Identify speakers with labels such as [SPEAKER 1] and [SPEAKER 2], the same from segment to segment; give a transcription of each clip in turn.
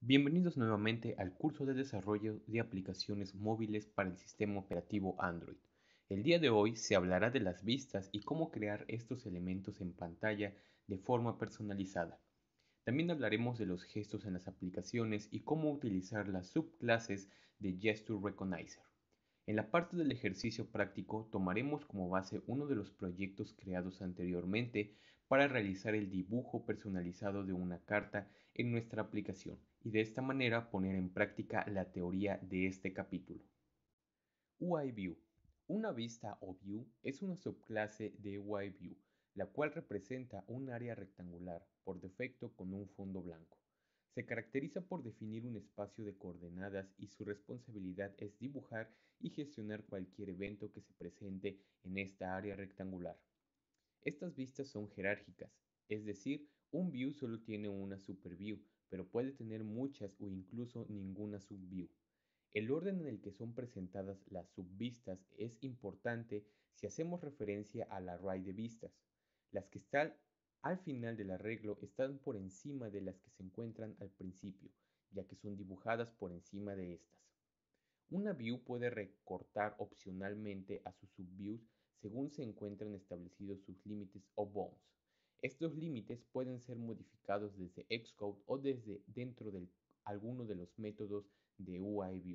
[SPEAKER 1] Bienvenidos nuevamente al curso de desarrollo de aplicaciones móviles para el sistema operativo Android. El día de hoy se hablará de las vistas y cómo crear estos elementos en pantalla de forma personalizada. También hablaremos de los gestos en las aplicaciones y cómo utilizar las subclases de Gesture Recognizer. En la parte del ejercicio práctico tomaremos como base uno de los proyectos creados anteriormente para realizar el dibujo personalizado de una carta en nuestra aplicación y de esta manera poner en práctica la teoría de este capítulo. UI View. Una vista o view es una subclase de UI View, la cual representa un área rectangular por defecto con un fondo blanco. Se caracteriza por definir un espacio de coordenadas y su responsabilidad es dibujar y gestionar cualquier evento que se presente en esta área rectangular. Estas vistas son jerárquicas, es decir, un view solo tiene una superview, pero puede tener muchas o incluso ninguna subview. El orden en el que son presentadas las subvistas es importante si hacemos referencia al array de vistas. Las que están al final del arreglo están por encima de las que se encuentran al principio, ya que son dibujadas por encima de estas. Una view puede recortar opcionalmente a sus subviews según se encuentran establecidos sus límites o bounds. Estos límites pueden ser modificados desde Xcode o desde dentro de alguno de los métodos de UIView.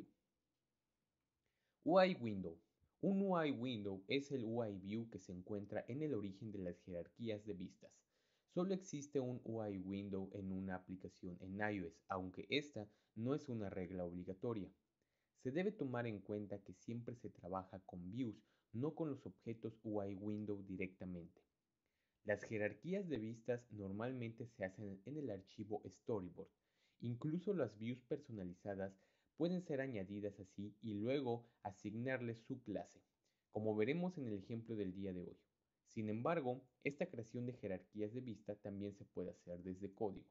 [SPEAKER 1] UI Window. Un UI Window es el UI View que se encuentra en el origen de las jerarquías de vistas. Solo existe un UI Window en una aplicación en iOS, aunque esta no es una regla obligatoria. Se debe tomar en cuenta que siempre se trabaja con views, no con los objetos UI Window directamente. Las jerarquías de vistas normalmente se hacen en el archivo Storyboard. Incluso las views personalizadas pueden ser añadidas así y luego asignarles su clase, como veremos en el ejemplo del día de hoy. Sin embargo, esta creación de jerarquías de vista también se puede hacer desde código.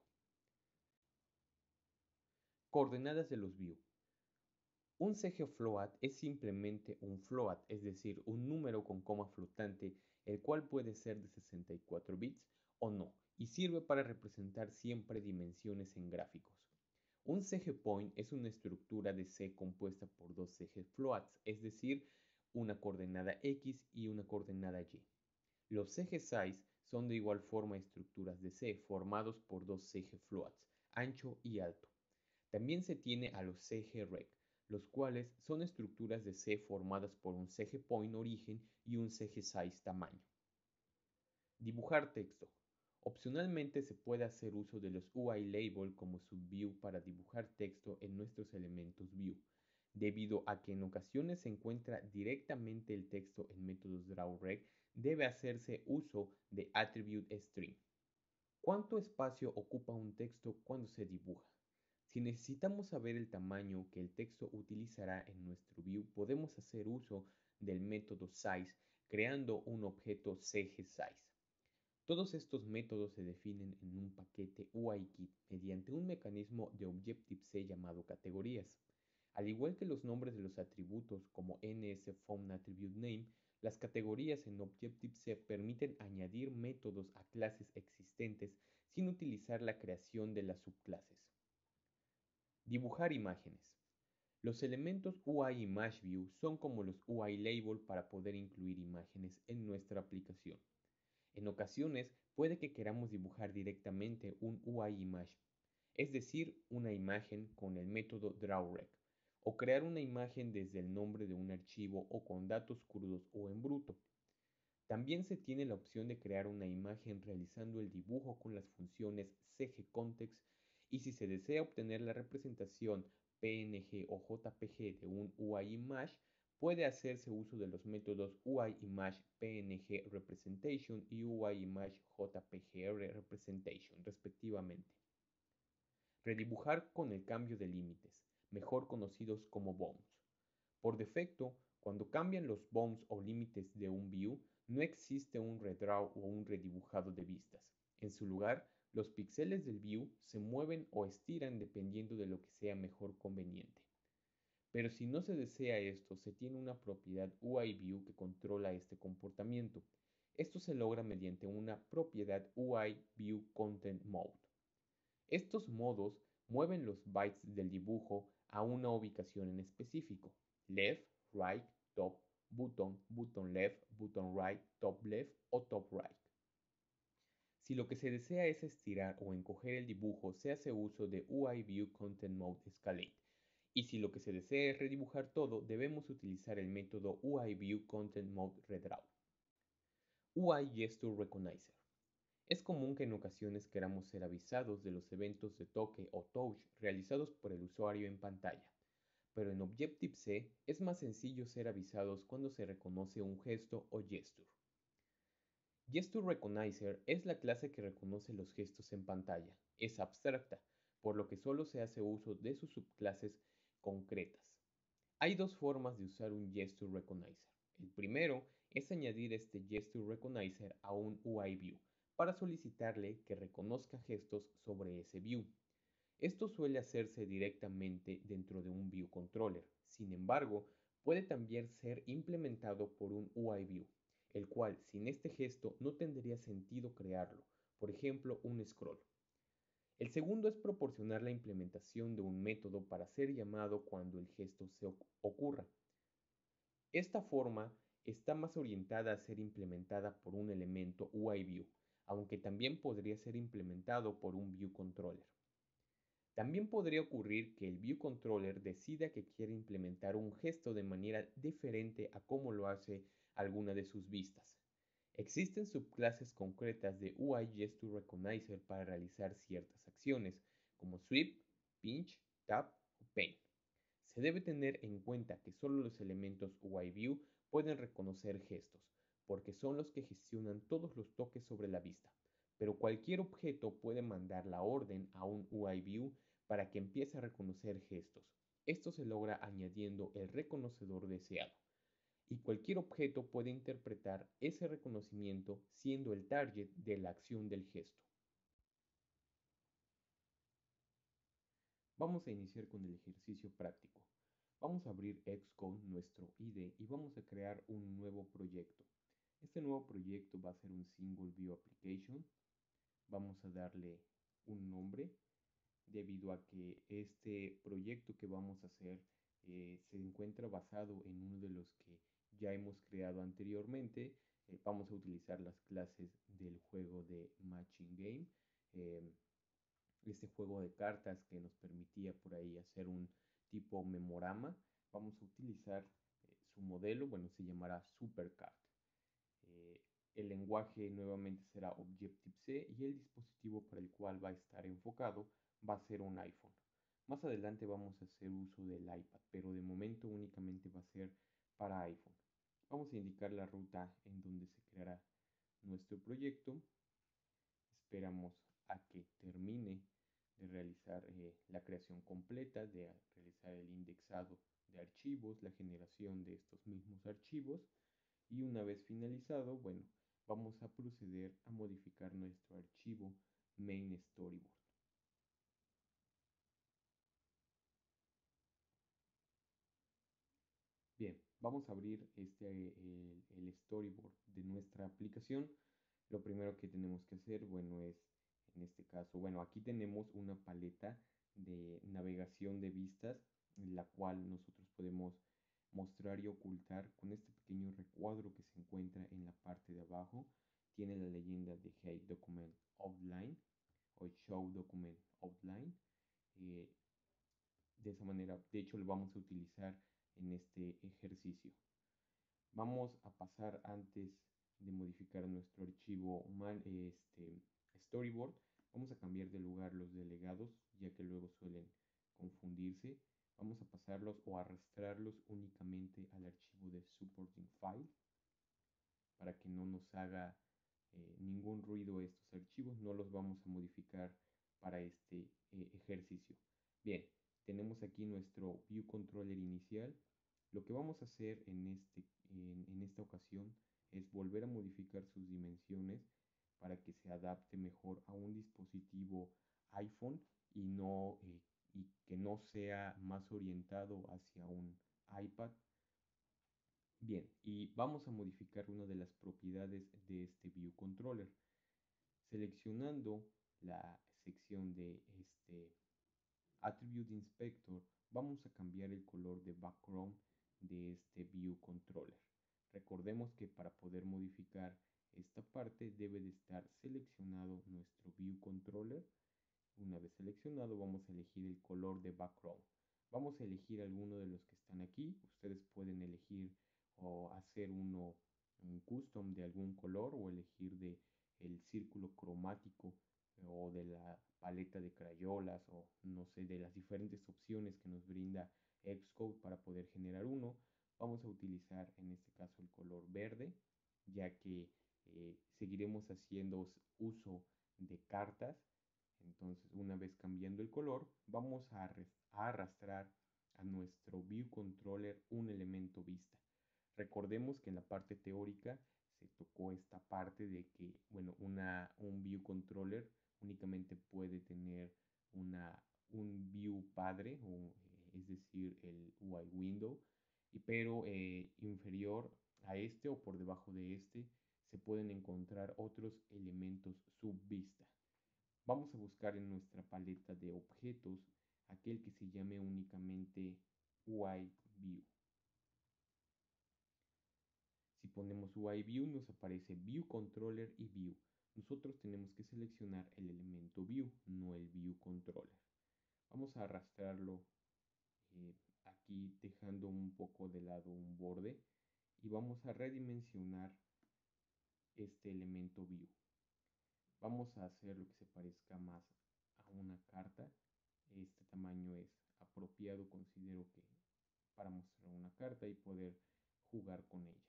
[SPEAKER 1] Coordenadas de los views. Un CG float es simplemente un float, es decir, un número con coma flotante, el cual puede ser de 64 bits o no, y sirve para representar siempre dimensiones en gráficos. Un CG point es una estructura de C compuesta por dos CG floats, es decir, una coordenada X y una coordenada Y. Los CG size son de igual forma estructuras de C formados por dos CG floats, ancho y alto. También se tiene a los CG rect, los cuales son estructuras de C formadas por un CG point origen y un CG size tamaño. Dibujar texto. Opcionalmente se puede hacer uso de los UI label como subview para dibujar texto en nuestros elementos view, debido a que en ocasiones se encuentra directamente el texto en métodos drawRect, debe hacerse uso de attribute string. ¿Cuánto espacio ocupa un texto cuando se dibuja? Si necesitamos saber el tamaño que el texto utilizará en nuestro view, podemos hacer uso del método size creando un objeto CGSize. Todos estos métodos se definen en un paquete UIKit mediante un mecanismo de Objective-C llamado categorías. Al igual que los nombres de los atributos como NSFoundAttributeName, las categorías en Objective-C permiten añadir métodos a clases existentes sin utilizar la creación de las subclases. Dibujar imágenes. Los elementos UI ImageView son como los UI Label para poder incluir imágenes en nuestra aplicación. En ocasiones puede que queramos dibujar directamente un UI Image, es decir, una imagen con el método drawRect, o crear una imagen desde el nombre de un archivo o con datos crudos o en bruto. También se tiene la opción de crear una imagen realizando el dibujo con las funciones CGContext y si se desea obtener la representación PNG o JPG de un UIImage, puede hacerse uso de los métodos UIImagePNGRepresentation y UIImageJPGRepresentation, respectivamente. Redibujar con el cambio de límites, mejor conocidos como bounds. Por defecto, cuando cambian los bounds o límites de un view, no existe un redraw o un redibujado de vistas. En su lugar, los píxeles del view se mueven o estiran dependiendo de lo que sea mejor conveniente. Pero si no se desea esto, se tiene una propiedad UIView que controla este comportamiento. Esto se logra mediante una propiedad UIViewContentMode. Estos modos mueven los bytes del dibujo a una ubicación en específico: left, right, top, button, button left, button right, top left o top right. Si lo que se desea es estirar o encoger el dibujo, se hace uso de UI View Content Mode Escalate. Y si lo que se desea es redibujar todo, debemos utilizar el método UI View Content Mode Redraw. UI Gesture Recognizer. Es común que en ocasiones queramos ser avisados de los eventos de toque o touch realizados por el usuario en pantalla, pero en Objective-C es más sencillo ser avisados cuando se reconoce un gesto o gesture. Gesture Recognizer es la clase que reconoce los gestos en pantalla. Es abstracta, por lo que solo se hace uso de sus subclases concretas. Hay dos formas de usar un Gesture Recognizer. El primero es añadir este Gesture Recognizer a un UI View para solicitarle que reconozca gestos sobre ese view. Esto suele hacerse directamente dentro de un View Controller. Sin embargo, puede también ser implementado por un UI View, el cual sin este gesto no tendría sentido crearlo, por ejemplo un scroll. El segundo es proporcionar la implementación de un método para ser llamado cuando el gesto se ocurra. Esta forma está más orientada a ser implementada por un elemento UI View, aunque también podría ser implementado por un View Controller. También podría ocurrir que el View Controller decida que quiere implementar un gesto de manera diferente a cómo lo hace alguna de sus vistas. Existen subclases concretas de UI Gesture Recognizer para realizar ciertas acciones, como Sweep, Pinch, Tap o Pen. Se debe tener en cuenta que solo los elementos UI View pueden reconocer gestos, porque son los que gestionan todos los toques sobre la vista, pero cualquier objeto puede mandar la orden a un UI View para que empiece a reconocer gestos. Esto se logra añadiendo el reconocedor deseado, y cualquier objeto puede interpretar ese reconocimiento siendo el target de la acción del gesto. Vamos a iniciar con el ejercicio práctico. Vamos a abrir Xcode, nuestro IDE, y vamos a crear un nuevo proyecto. Este nuevo proyecto va a ser un Single View Application. Vamos a darle un nombre, debido a que este proyecto que vamos a hacer se encuentra basado en uno de los que ya hemos creado anteriormente. Vamos a utilizar las clases del juego de Matching Game. Eh, este juego de cartas que nos permitía por ahí hacer un tipo memorama. Vamos a utilizar su modelo, bueno, se llamará Supercard. El lenguaje nuevamente será Objective-C y el dispositivo para el cual va a estar enfocado va a ser un iPhone. Más adelante vamos a hacer uso del iPad, pero de momento únicamente va a ser para iPhone. Vamos a indicar la ruta en donde se creará nuestro proyecto. Esperamos a que termine de realizar la creación completa, de realizar el indexado de archivos, la generación de estos mismos archivos, y una vez finalizado, bueno, vamos a proceder a modificar nuestro archivo main storyboard. Bien, vamos a abrir el storyboard de nuestra aplicación. Lo primero que tenemos que hacer, bueno, es en este caso, bueno, aquí tenemos una paleta de navegación de vistas, en la cual nosotros podemos mostrar y ocultar con este pequeño recuadro que se encuentra en la parte de abajo. Tiene la leyenda de Hey Document Outline o Show Document Outline. Eh, de esa manera, de hecho, lo vamos a utilizar en este ejercicio. Vamos a pasar, antes de modificar nuestro archivo storyboard, vamos a cambiar de lugar los delegados, ya que luego suelen confundirse. Vamos a pasarlos o arrastrarlos únicamente al archivo de supporting file, para que no nos haga ningún ruido estos archivos. No los vamos a modificar para este ejercicio. Bien, tenemos aquí nuestro View Controller inicial. Lo que vamos a hacer en esta ocasión es volver a modificar sus dimensiones para que se adapte mejor a un dispositivo iPhone y que no sea más orientado hacia un iPad. Bien, y vamos a modificar una de las propiedades de este View Controller. Seleccionando la sección de Attribute Inspector, vamos a cambiar el color de background de este View Controller. Recordemos que para poder modificar esta parte debe de estar seleccionado nuestro View Controller. Una vez seleccionado, vamos a elegir el color de background. Vamos a elegir alguno de los que están aquí. Ustedes pueden elegir o hacer un custom de algún color o elegir de el círculo cromático o de la paleta de crayolas o no sé, de las diferentes opciones que nos brinda Xcode para poder generar uno. Vamos a utilizar en este caso el color verde, ya que seguiremos haciendo uso de cartas. Entonces, una vez cambiando el color, vamos a arrastrar a nuestro View Controller un elemento vista. Recordemos que en la parte teórica se tocó esta parte de que, bueno, un View Controller únicamente puede tener un view padre, es decir, el UI window, pero inferior a este o por debajo de este se pueden encontrar otros elementos subvista. Vamos a buscar en nuestra paleta de objetos aquel que se llame únicamente UI View. Si ponemos UI View nos aparece View Controller y View. Nosotros tenemos que seleccionar el elemento View, no el View Controller. Vamos a arrastrarlo aquí dejando un poco de lado un borde y vamos a redimensionar este elemento View. Vamos a hacer lo que se parezca más a una carta. Este tamaño es apropiado, considero que para mostrar una carta y poder jugar con ella.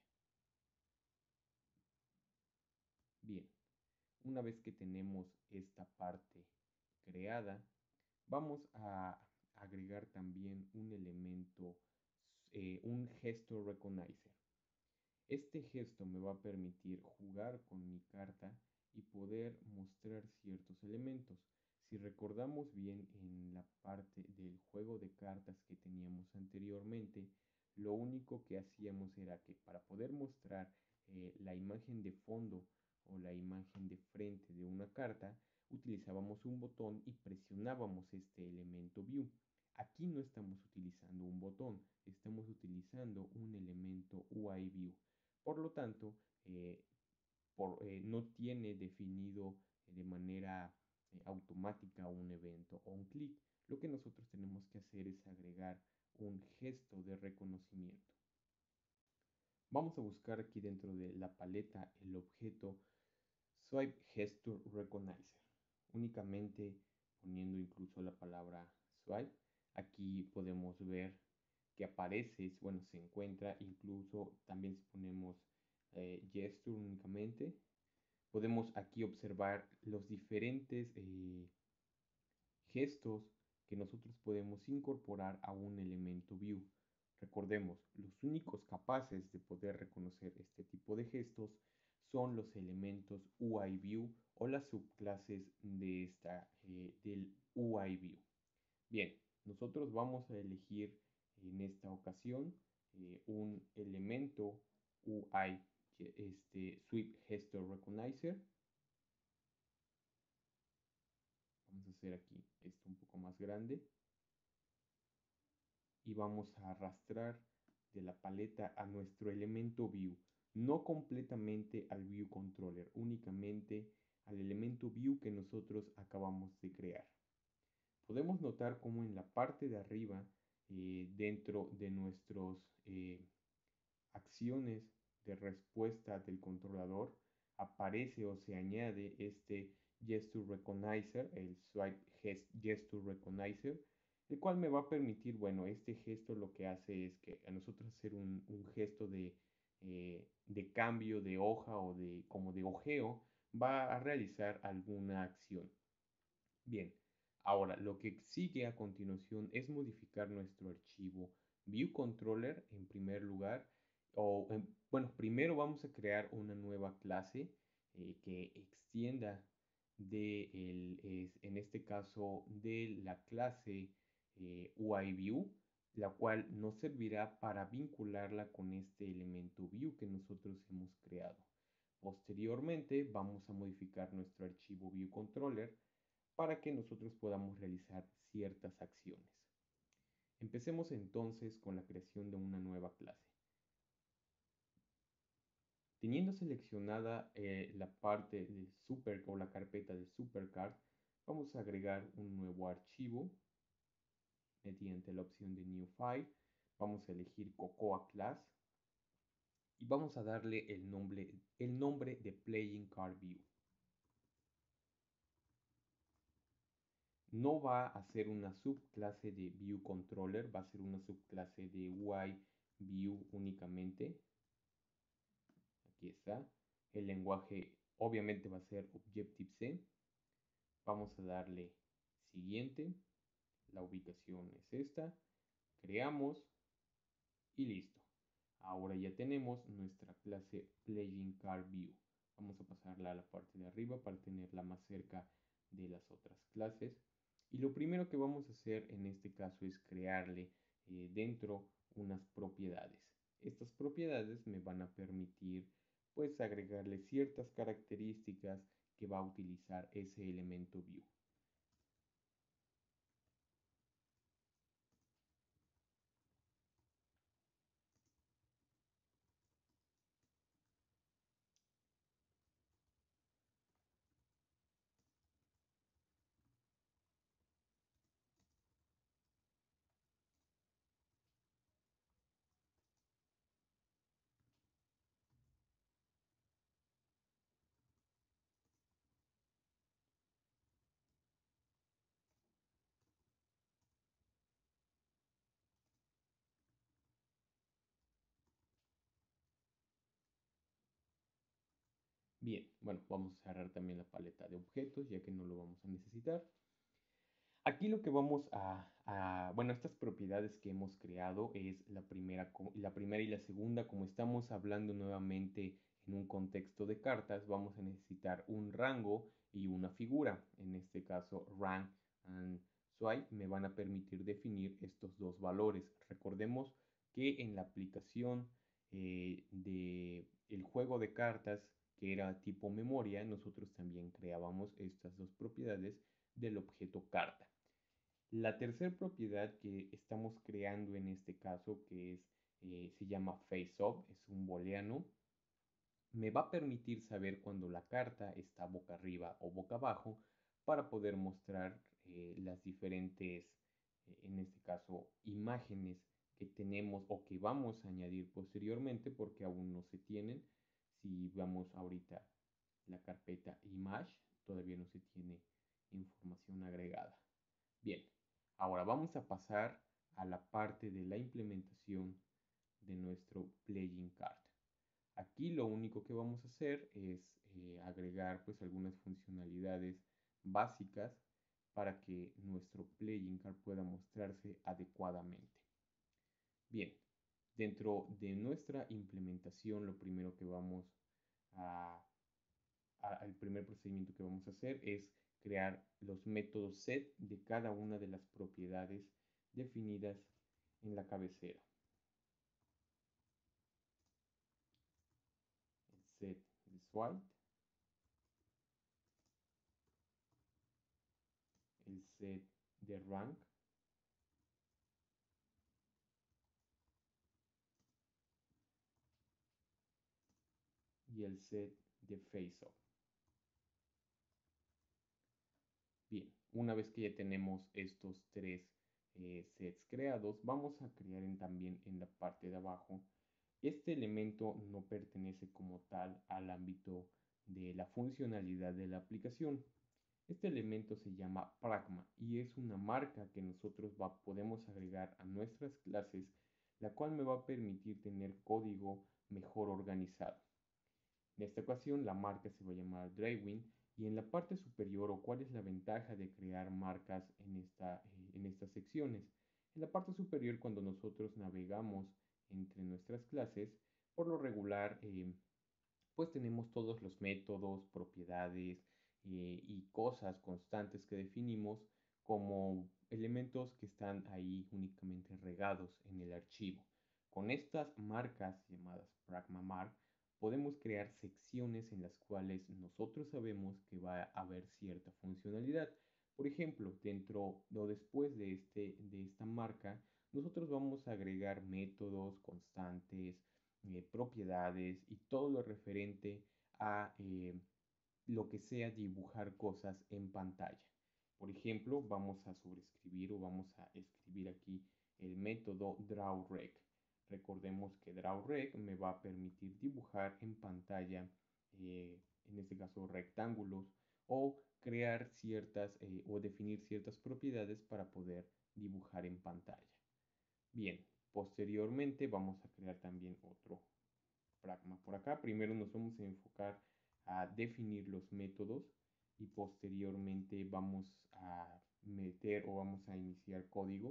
[SPEAKER 1] Bien, una vez que tenemos esta parte creada, vamos a agregar también un elemento, un gesto recognizer. Este gesto me va a permitir jugar con mi carta y poder mostrar ciertos elementos. Si recordamos bien en la parte del juego de cartas que teníamos anteriormente, lo único que hacíamos era que para poder mostrar la imagen de fondo o la imagen de frente de una carta, utilizábamos un botón y presionábamos este elemento view. Aquí no estamos utilizando un botón, estamos utilizando un elemento UI view. Por lo tanto, no tiene definido de manera automática un evento o un clic. Lo que nosotros tenemos que hacer es agregar un gesto de reconocimiento. Vamos a buscar aquí dentro de la paleta el objeto Swipe Gesture Recognizer. Únicamente poniendo incluso la palabra swipe, aquí podemos ver que aparece, bueno, se encuentra incluso también si ponemos gesture únicamente, podemos aquí observar los diferentes gestos que nosotros podemos incorporar a un elemento view. Recordemos, los únicos capaces de poder reconocer este tipo de gestos son los elementos UI view o las subclases de del UI view. Bien, nosotros vamos a elegir en esta ocasión un elemento UI Swipe Gesture Recognizer. Vamos a hacer aquí esto un poco más grande y vamos a arrastrar de la paleta a nuestro elemento view, no completamente al view controller, únicamente al elemento view que nosotros acabamos de crear. Podemos notar cómo en la parte de arriba, dentro de nuestras acciones de respuesta del controlador, aparece o se añade este Gesture Recognizer, el Swipe Gesture Recognizer, el cual me va a permitir, bueno, este gesto lo que hace es que a nosotros hacer un gesto de cambio de hoja o como de ojeo, va a realizar alguna acción. Bien, ahora lo que sigue a continuación es modificar nuestro archivo View Controller en primer lugar. Bueno, primero vamos a crear una nueva clase que extienda en este caso de la clase UI View, la cual nos servirá para vincularla con este elemento View que nosotros hemos creado. Posteriormente vamos a modificar nuestro archivo View Controller para que nosotros podamos realizar ciertas acciones. Empecemos entonces con la creación de una nueva clase. Teniendo seleccionada la parte de super o la carpeta de supercard, vamos a agregar un nuevo archivo mediante la opción de New File. Vamos a elegir Cocoa Class y vamos a darle el nombre de Playing Card View. No va a ser una subclase de View Controller, va a ser una subclase de UI View únicamente. Aquí está. El lenguaje obviamente va a ser Objective-C. Vamos a darle siguiente. La ubicación es esta. Creamos y listo. Ahora ya tenemos nuestra clase Playing Card View. Vamos a pasarla a la parte de arriba para tenerla más cerca de las otras clases. Y lo primero que vamos a hacer en este caso es crearle dentro unas propiedades. Estas propiedades me van a permitir pues agregarle ciertas características que va a utilizar ese elemento view. Bien, bueno, vamos a cerrar también la paleta de objetos ya que no lo vamos a necesitar. Aquí lo que vamos bueno, estas propiedades que hemos creado es la primera y la segunda. Como estamos hablando nuevamente en un contexto de cartas, vamos a necesitar un rango y una figura. En este caso, rank and swipe me van a permitir definir estos dos valores. Recordemos que en la aplicación del juego de cartas, que era tipo memoria, nosotros también creábamos estas dos propiedades del objeto carta. La tercera propiedad que estamos creando en este caso, que se llama FaceUp, es un booleano, me va a permitir saber cuando la carta está boca arriba o boca abajo para poder mostrar las diferentes, en este caso, imágenes que tenemos o que vamos a añadir posteriormente porque aún no se tienen. Si vamos ahorita la carpeta Image, todavía no se tiene información agregada. Bien, ahora vamos a pasar a la parte de la implementación de nuestro Playing Card. Aquí lo único que vamos a hacer es agregar pues algunas funcionalidades básicas para que nuestro Playing Card pueda mostrarse adecuadamente. Bien, dentro de nuestra implementación lo primero que vamos el primer procedimiento que vamos a hacer es crear los métodos set de cada una de las propiedades definidas en la cabecera. El set de swipe, el set de rank, y el set de FaceUp. Bien, una vez que ya tenemos estos tres sets creados, vamos a crear también en la parte de abajo. Este elemento no pertenece como tal al ámbito de la funcionalidad de la aplicación. Este elemento se llama Pragma y es una marca que nosotros podemos agregar a nuestras clases, la cual me va a permitir tener código mejor organizado. En esta ocasión la marca se va a llamar Draywin y en la parte superior o cuál es la ventaja de crear marcas en estas secciones. En la parte superior cuando nosotros navegamos entre nuestras clases, por lo regular pues tenemos todos los métodos, propiedades y cosas constantes que definimos como elementos que están ahí únicamente regados en el archivo. Con estas marcas llamadas PragmaMark podemos crear secciones en las cuales nosotros sabemos que va a haber cierta funcionalidad. Por ejemplo, dentro o después de esta marca, nosotros vamos a agregar métodos, constantes, propiedades y todo lo referente a lo que sea dibujar cosas en pantalla. Por ejemplo, vamos a sobreescribir o vamos a escribir aquí el método drawRec. Recordemos que drawRec me va a permitir dibujar en pantalla, en este caso rectángulos, o crear ciertas o definir ciertas propiedades para poder dibujar en pantalla. Bien, posteriormente vamos a crear también otro pragma por acá. Primero nos vamos a enfocar a definir los métodos y posteriormente vamos a meter o vamos a iniciar código.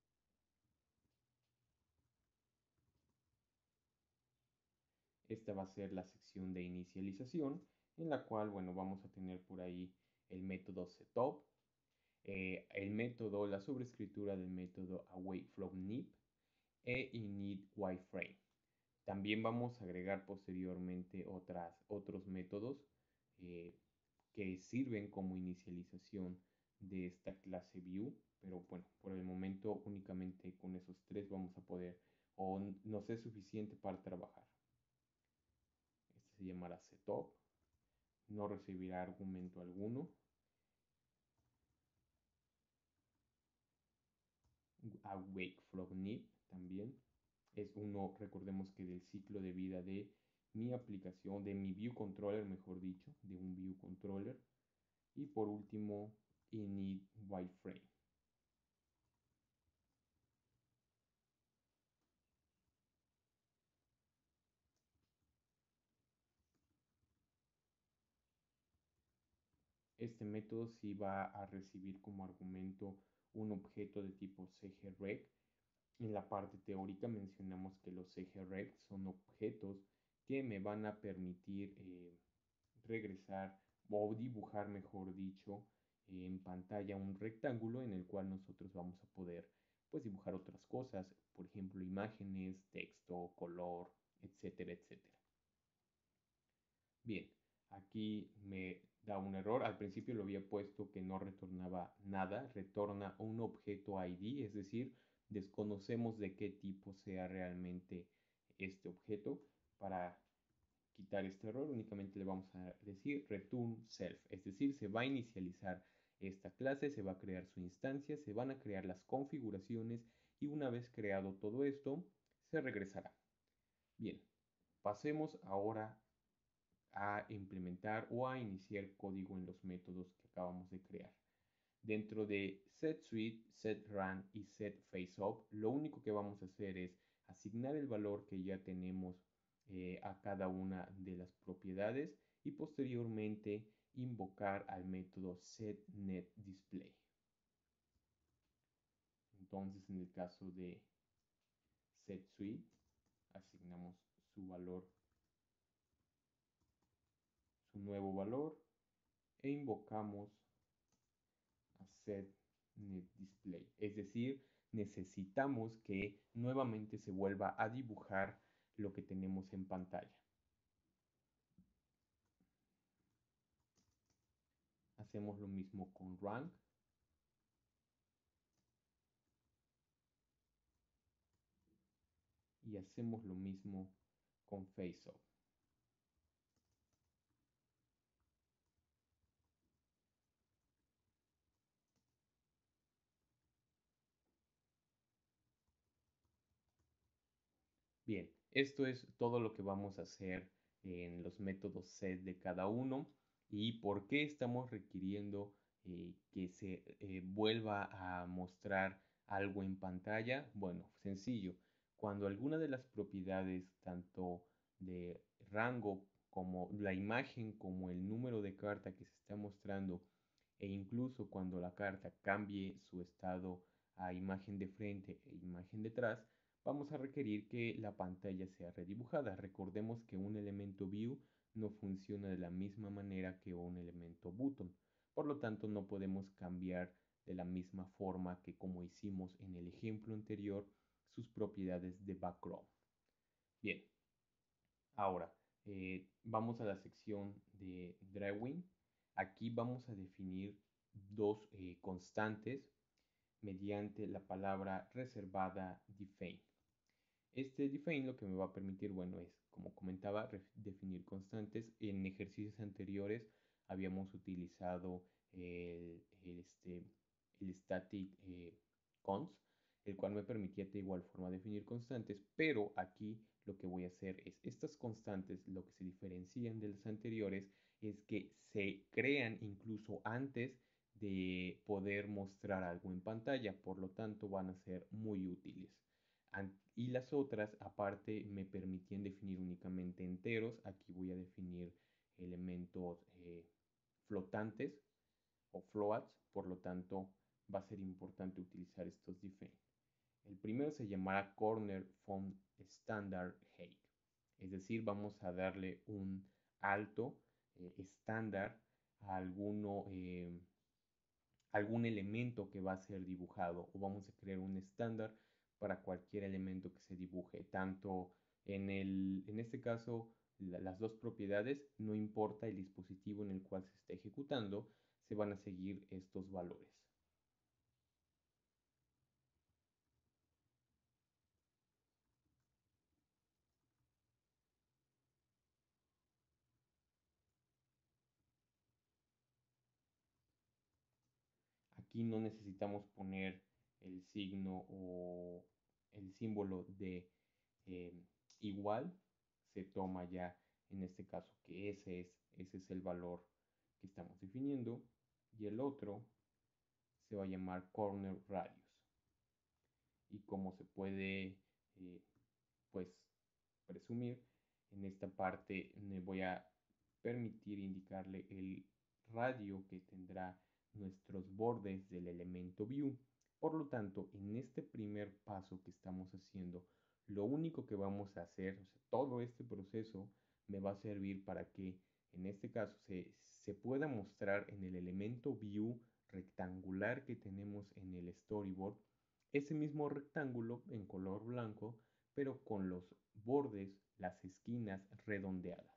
[SPEAKER 1] Esta va a ser la sección de inicialización, en la cual, bueno, vamos a tener por ahí el método setup, el método, la sobreescritura del método await_from_nib e init_wireframe. También vamos a agregar posteriormente otros métodos eh, que sirven como inicialización de esta clase view, pero bueno, por el momento únicamente con esos tres vamos a poder o nos es suficiente para trabajar. Este se llamará setup, no recibirá argumento alguno. await_from_nib también es uno, recordemos que del ciclo de vida de mi aplicación, de mi view controller, mejor dicho, de un view controller. Y por último, init wireframe. Este método sí va a recibir como argumento un objeto de tipo cgreg. En la parte teórica mencionamos que los cgreg son objetos que me van a permitir regresar o dibujar, mejor dicho, en pantalla un rectángulo en el cual nosotros vamos a poder pues dibujar otras cosas, por ejemplo, imágenes, texto, color, etcétera, etcétera. Bien, aquí me da un error. Al principio lo había puesto que no retornaba nada, retorna un objeto ID, es decir, desconocemos de qué tipo sea realmente este objeto. Para quitar este error, únicamente le vamos a decir return self, es decir, se va a inicializar esta clase, se va a crear su instancia, se van a crear las configuraciones y una vez creado todo esto, se regresará. Bien, pasemos ahora a implementar o a iniciar código en los métodos que acabamos de crear. Dentro de setSuite, setRun y setFaceUp, lo único que vamos a hacer es asignar el valor que ya tenemos a cada una de las propiedades y posteriormente invocar al método setNetDisplay. Entonces, en el caso de setSuite, asignamos su valor, su nuevo valor e invocamos a setNetDisplay. Es decir, necesitamos que nuevamente se vuelva a dibujar lo que tenemos en pantalla. Hacemos lo mismo con rank. Y hacemos lo mismo con FaceUp. Bien, esto es todo lo que vamos a hacer en los métodos set de cada uno y por qué estamos requiriendo que se vuelva a mostrar algo en pantalla. Bueno, sencillo. Cuando alguna de las propiedades, tanto de rango como la imagen, como el número de carta que se está mostrando, e incluso cuando la carta cambie su estado a imagen de frente e imagen detrás, vamos a requerir que la pantalla sea redibujada. Recordemos que un elemento view no funciona de la misma manera que un elemento button. Por lo tanto, no podemos cambiar de la misma forma que como hicimos en el ejemplo anterior sus propiedades de background. Bien, ahora vamos a la sección de drawing. Aquí vamos a definir dos constantes mediante la palabra reservada define. Este define lo que me va a permitir, bueno, es, como comentaba, definir constantes. En ejercicios anteriores habíamos utilizado el static cons, el cual me permitía de igual forma definir constantes, pero aquí lo que voy a hacer es estas constantes, lo que se diferencian de las anteriores es que se crean incluso antes de poder mostrar algo en pantalla, por lo tanto van a ser muy útiles. Y las otras, aparte, me permitían definir únicamente enteros. Aquí voy a definir elementos flotantes o floats, por lo tanto va a ser importante utilizar estos define. El primero se llamará corner font standard height, es decir, vamos a darle un alto estándar a algún elemento que va a ser dibujado, o vamos a crear un estándar para cualquier elemento que se dibuje, tanto en este caso las dos propiedades, no importa el dispositivo en el cual se esté ejecutando, se van a seguir estos valores. Aquí no necesitamos poner el signo o el símbolo de eh, igual, se toma ya en este caso que ese es el valor que estamos definiendo, y el otro se va a llamar corner radius. Y como se puede pues presumir, en esta parte me voy a permitir indicarle el radio que tendrá nuestros bordes del elemento view. Por lo tanto, en este primer paso que estamos haciendo, lo único que vamos a hacer, o sea, todo este proceso me va a servir para que en este caso se pueda mostrar en el elemento view rectangular que tenemos en el storyboard ese mismo rectángulo en color blanco, pero con los bordes, las esquinas redondeadas.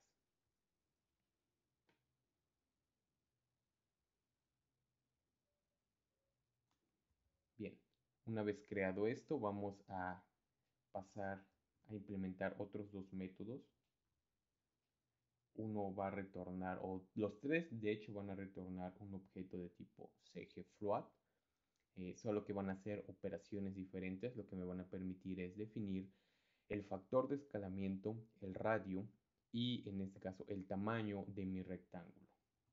[SPEAKER 1] Bien, una vez creado esto, vamos a pasar a implementar otros dos métodos. Uno va a retornar, o los tres de hecho van a retornar un objeto de tipo CGFloat, solo que van a hacer operaciones diferentes. Lo que me van a permitir es definir el factor de escalamiento, el radio y en este caso el tamaño de mi rectángulo.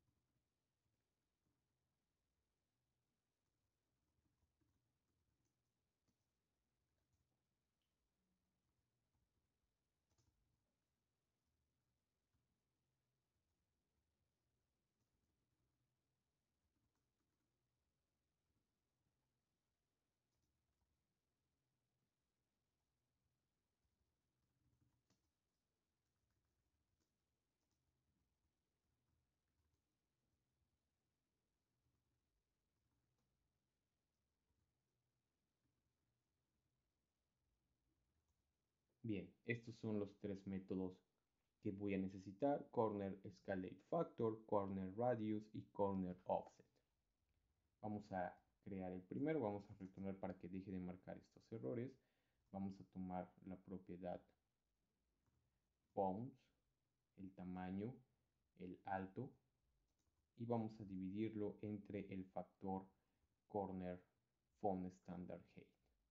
[SPEAKER 1] Bien, estos son los tres métodos que voy a necesitar: corner scalate factor, corner radius y corner offset. Vamos a crear el primero, vamos a retornar para que deje de marcar estos errores. Vamos a tomar la propiedad bounds, el tamaño, el alto, y vamos a dividirlo entre el factor corner font standard height.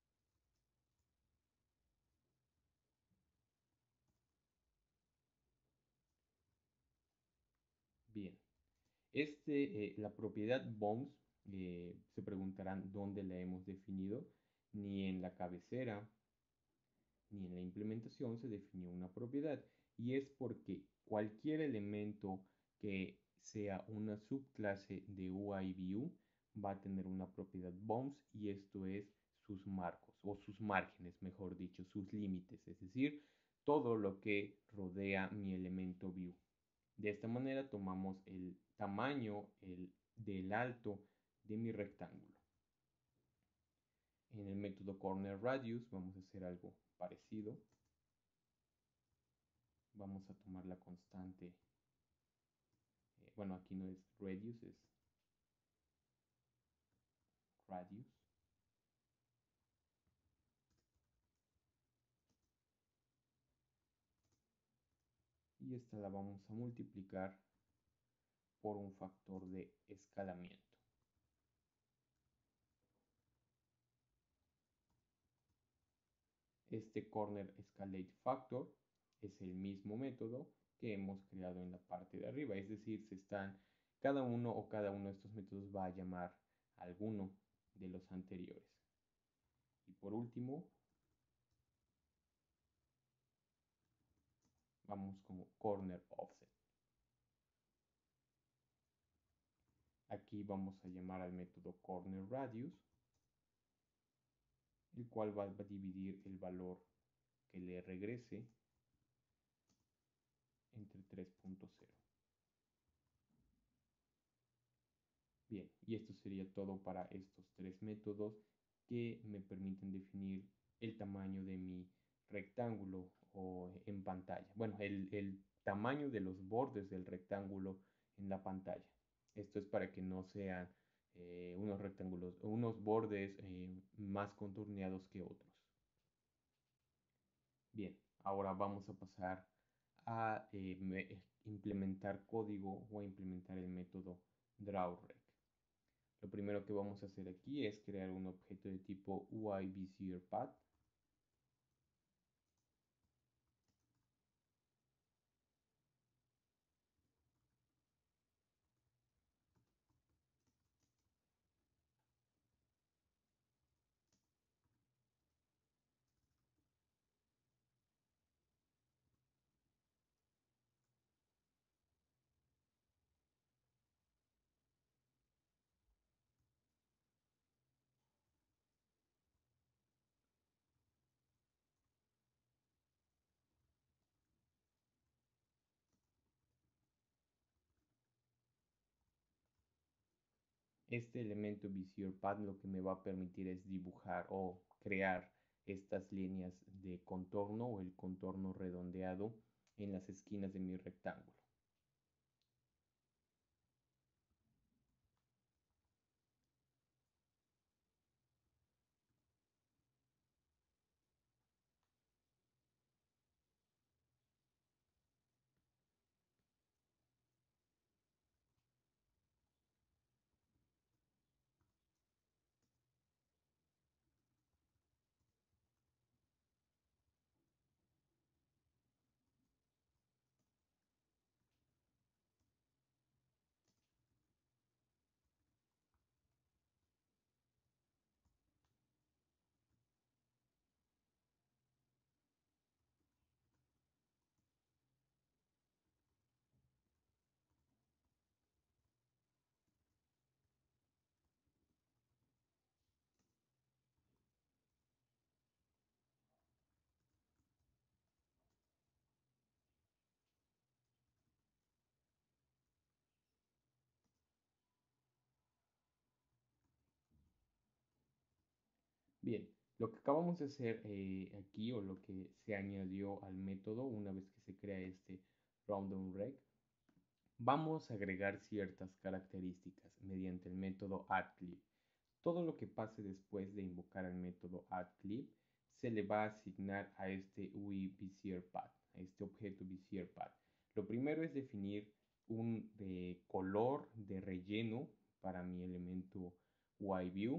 [SPEAKER 1] Bien, la propiedad bounds, se preguntarán dónde la hemos definido. Ni en la cabecera ni en la implementación se definió una propiedad, y es porque cualquier elemento que sea una subclase de UIView va a tener una propiedad bounds, y esto es sus marcos o sus márgenes, mejor dicho, sus límites, es decir, todo lo que rodea mi elemento view. De esta manera tomamos el tamaño del alto de mi rectángulo. En el método corner radius vamos a hacer algo parecido. Vamos a tomar la constante, bueno, aquí no es radius, es radius. Y esta la vamos a multiplicar por un factor de escalamiento. Este corner escalate factor es el mismo método que hemos creado en la parte de arriba, es decir, cada uno de estos métodos va a llamar a alguno de los anteriores. Y por último, vamos con corner offset. Aquí vamos a llamar al método corner radius, el cual va a dividir el valor que le regrese entre 3.0. Bien, y esto sería todo para estos tres métodos que me permiten definir el tamaño de mi rectángulo o en pantalla. Bueno, el tamaño de los bordes del rectángulo en la pantalla. Esto es para que no sean unos rectángulos, unos bordes más contorneados que otros. Bien, ahora vamos a pasar a implementar código o a implementar el método drawRec. Lo primero que vamos a hacer aquí es crear un objeto de tipo UIBeezierPath. Este elemento BeezierPath lo que me va a permitir es dibujar o crear estas líneas de contorno o el contorno redondeado en las esquinas de mi rectángulo. Bien, lo que acabamos de hacer aquí o lo que se añadió al método una vez que se crea este RoundOnRec, vamos a agregar ciertas características mediante el método addClip. Todo lo que pase después de invocar el método addClip se le va a asignar a este UIBeezierPath, a este objeto BeezierPath. Lo primero es definir un color de relleno para mi elemento YView.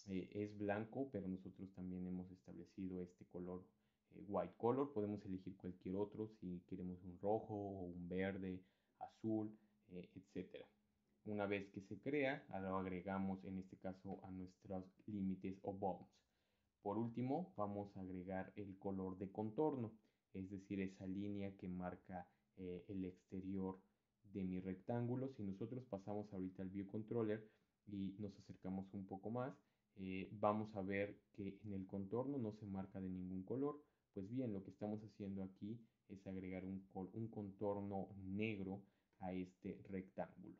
[SPEAKER 1] Es blanco, pero nosotros también hemos establecido este color white color. Podemos elegir cualquier otro si queremos un rojo o un verde, azul, etcétera. Una vez que se crea, lo agregamos en este caso a nuestros límites o bounds. Por último, vamos a agregar el color de contorno, es decir, esa línea que marca el exterior de mi rectángulo. Si nosotros pasamos ahorita al View Controller y nos acercamos un poco más, vamos a ver que en el contorno no se marca de ningún color. Pues bien, lo que estamos haciendo aquí es agregar un contorno negro a este rectángulo.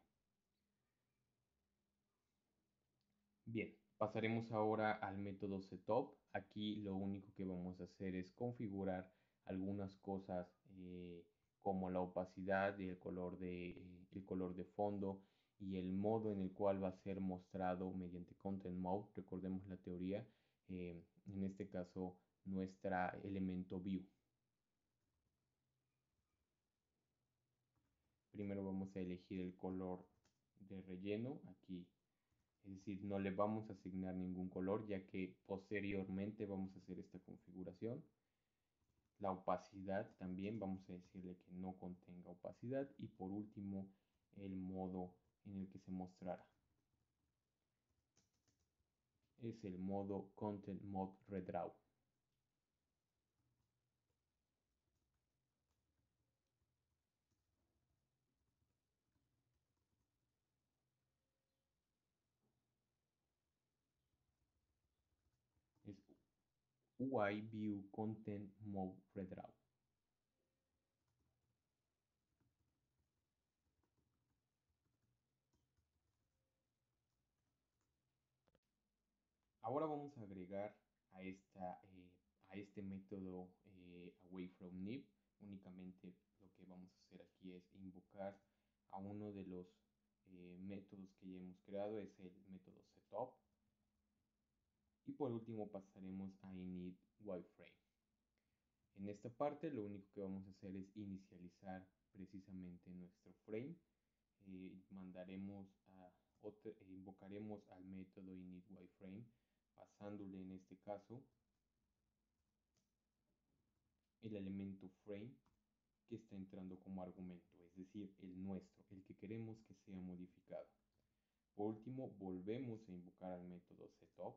[SPEAKER 1] Bien, pasaremos ahora al método setup. Aquí lo único que vamos a hacer es configurar algunas cosas como la opacidad y el color de fondo y el modo en el cual va a ser mostrado mediante Content Mode. Recordemos la teoría, en este caso nuestra elemento view. Primero vamos a elegir el color de relleno aquí, es decir, no le vamos a asignar ningún color ya que posteriormente vamos a hacer esta configuración. La opacidad también vamos a decirle que no contenga opacidad y por último el modo en el que se mostrará. Es el modo Content Mode Redraw. Es UI View Content Mode Redraw. Ahora vamos a agregar a este método away from nib. Únicamente lo que vamos a hacer aquí es invocar a uno de los métodos que ya hemos creado, es el método setup. Y por último pasaremos a init wireframe. En esta parte lo único que vamos a hacer es inicializar precisamente nuestro frame. Invocaremos al método init wireframe pasándole en este caso el elemento frame que está entrando como argumento, es decir, el nuestro, el que queremos que sea modificado. Por último, volvemos a invocar al método setup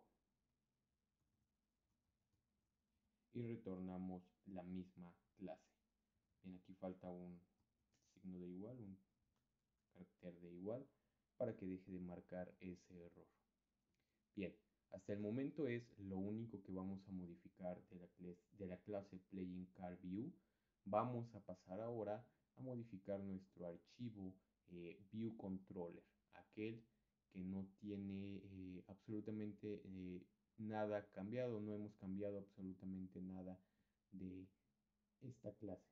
[SPEAKER 1] y retornamos la misma clase. Bien, aquí falta un signo de igual, un carácter de igual, para que deje de marcar ese error. Bien, hasta el momento es lo único que vamos a modificar de la clase Playing Card View. Vamos a pasar ahora a modificar nuestro archivo View Controller, aquel que no tiene absolutamente nada cambiado, no hemos cambiado absolutamente nada de esta clase.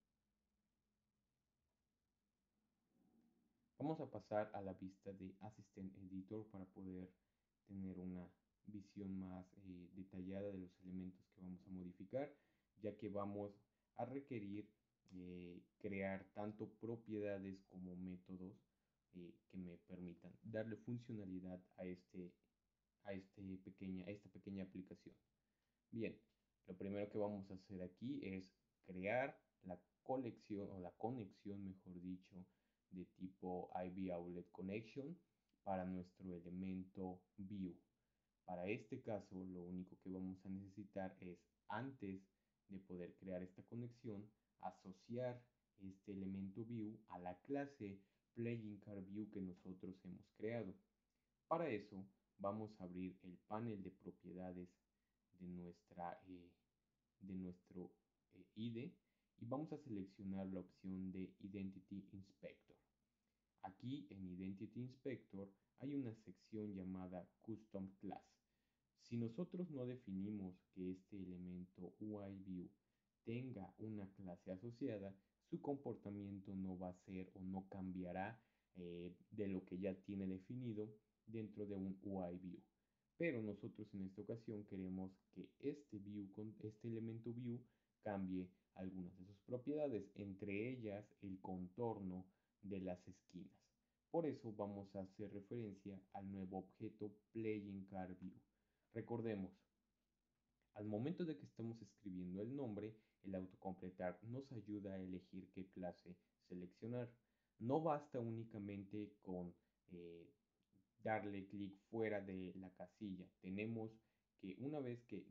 [SPEAKER 1] Vamos a pasar a la vista de Assistant Editor para poder tener una visión más detallada de los elementos que vamos a modificar, ya que vamos a requerir crear tanto propiedades como métodos que me permitan darle funcionalidad a esta pequeña aplicación. Bien, lo primero que vamos a hacer aquí es crear la colección o la conexión, mejor dicho, de tipo IV Outlet Connection para nuestro elemento View. Para este caso, lo único que vamos a necesitar es, antes de poder crear esta conexión, asociar este elemento View a la clase Playing Card View que nosotros hemos creado. Para eso, vamos a abrir el panel de propiedades de, de nuestro IDE y vamos a seleccionar la opción de Identity Inspector. Aquí en Identity Inspector hay una sección llamada Custom Class. Si nosotros no definimos que este elemento UIView tenga una clase asociada, su comportamiento no va a ser o no cambiará de lo que ya tiene definido dentro de un UIView. Pero nosotros en esta ocasión queremos que este elemento view cambie algunas de sus propiedades, entre ellas el contorno de las esquinas. Por eso vamos a hacer referencia al nuevo objeto Playing Card View. Recordemos, al momento de que estamos escribiendo el nombre, el autocompletar nos ayuda a elegir qué clase seleccionar. No basta únicamente con darle clic fuera de la casilla. Tenemos que una vez que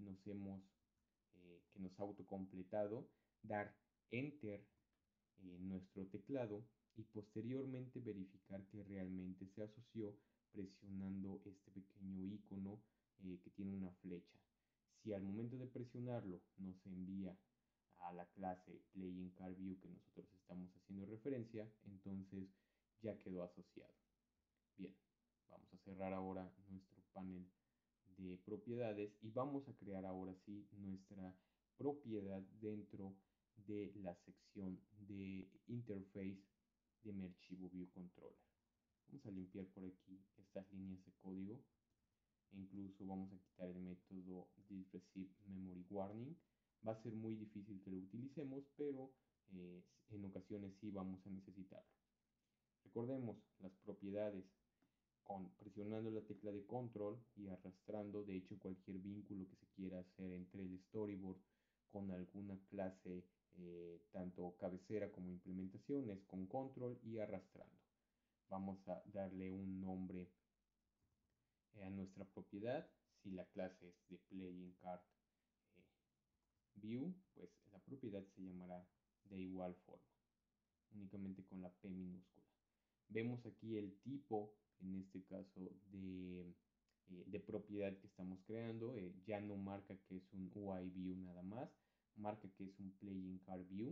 [SPEAKER 1] nos ha autocompletado, dar Enter en nuestro teclado y posteriormente verificar que realmente se asoció presionando este pequeño icono que tiene una flecha. Si al momento de presionarlo nos envía a la clase Playing Card View que nosotros estamos haciendo referencia, entonces ya quedó asociado. Bien, vamos a cerrar ahora nuestro panel de propiedades y vamos a crear ahora sí nuestra propiedad dentro de la sección de interface de mi archivo View Controller. Vamos a limpiar por aquí estas líneas de código e incluso vamos a quitar el método didReceiveMemoryWarning. Va a ser muy difícil que lo utilicemos, pero en ocasiones sí vamos a necesitarlo. Recordemos las propiedades presionando la tecla de control y arrastrando, de hecho, cualquier vínculo que se quiera hacer entre el storyboard con alguna clase, tanto cabecera como implementación, es con control y arrastrando. Vamos a darle un nombre a nuestra propiedad. Si la clase es de Playing Card eh, View, pues la propiedad se llamará de igual forma, únicamente con la P minúscula. Vemos aquí el tipo, en este caso, de propiedad que estamos creando. Ya no marca que es un UI View nada más, marca que es un Playing Card View.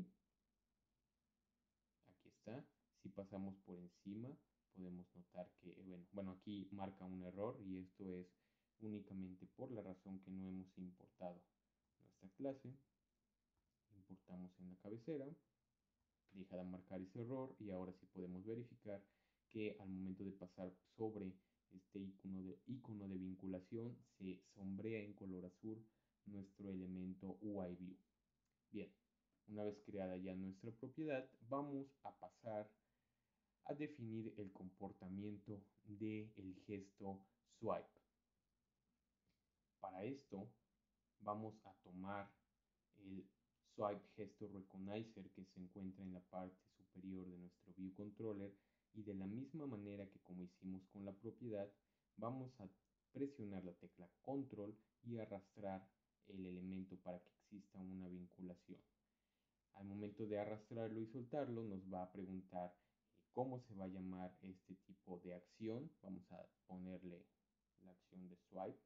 [SPEAKER 1] Aquí está. Si pasamos por encima, podemos notar que, bueno, aquí marca un error y esto es únicamente por la razón que no hemos importado nuestra clase. Importamos en la cabecera, deja de marcar ese error y ahora sí podemos verificar que al momento de pasar sobre este icono de vinculación se sombrea en color azul nuestro elemento UIView. Bien, una vez creada ya nuestra propiedad, vamos a pasar a definir el comportamiento del gesto swipe. Para esto vamos a tomar el Swipe Gesto Recognizer que se encuentra en la parte superior de nuestro View Controller y de la misma manera que como hicimos con la propiedad, vamos a presionar la tecla Control y arrastrar el elemento para que exista una vinculación. Al momento de arrastrarlo y soltarlo, nos va a preguntar cómo se va a llamar este tipo de acción. Vamos a ponerle la acción de swipe.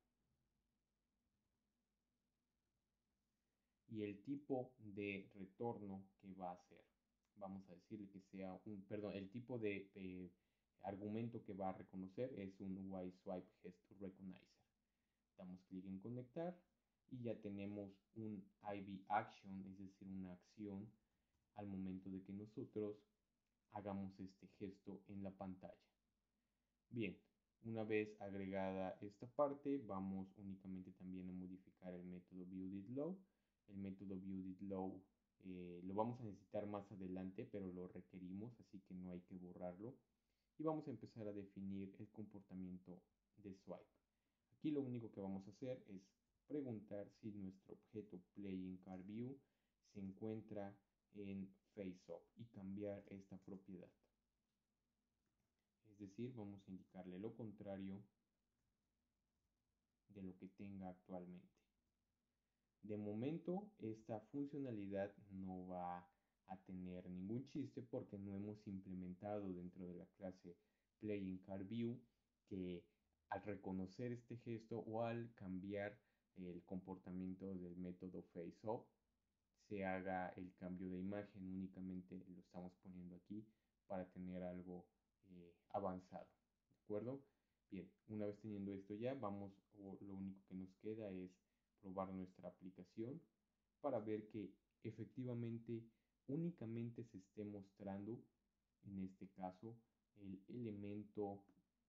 [SPEAKER 1] Y el tipo de retorno que va a hacer. Vamos a decirle que sea el tipo de argumento que va a reconocer es un UI Swipe Gesture Recognizer. Damos clic en conectar y ya tenemos un IV Action, es decir, una acción al momento de que nosotros hagamos este gesto en la pantalla. Bien, una vez agregada esta parte, vamos únicamente también a modificar el método viewDidLow. El método viewDidLow lo vamos a necesitar más adelante, pero lo requerimos, así que no hay que borrarlo. Y vamos a empezar a definir el comportamiento de swipe. Aquí lo único que vamos a hacer es preguntar si nuestro objeto PlayingCardView se encuentra en FaceUp y cambiar esta propiedad. Es decir, vamos a indicarle lo contrario de lo que tenga actualmente. De momento, esta funcionalidad no va a tener ningún chiste porque no hemos implementado dentro de la clase PlayingCardView que al reconocer este gesto o al cambiar el comportamiento del método FaceUp se haga el cambio de imagen. Únicamente lo estamos poniendo aquí para tener algo avanzado. ¿De acuerdo? Bien, una vez teniendo esto ya, lo único que nos queda es probar nuestra aplicación para ver que efectivamente únicamente se esté mostrando, en este caso, el elemento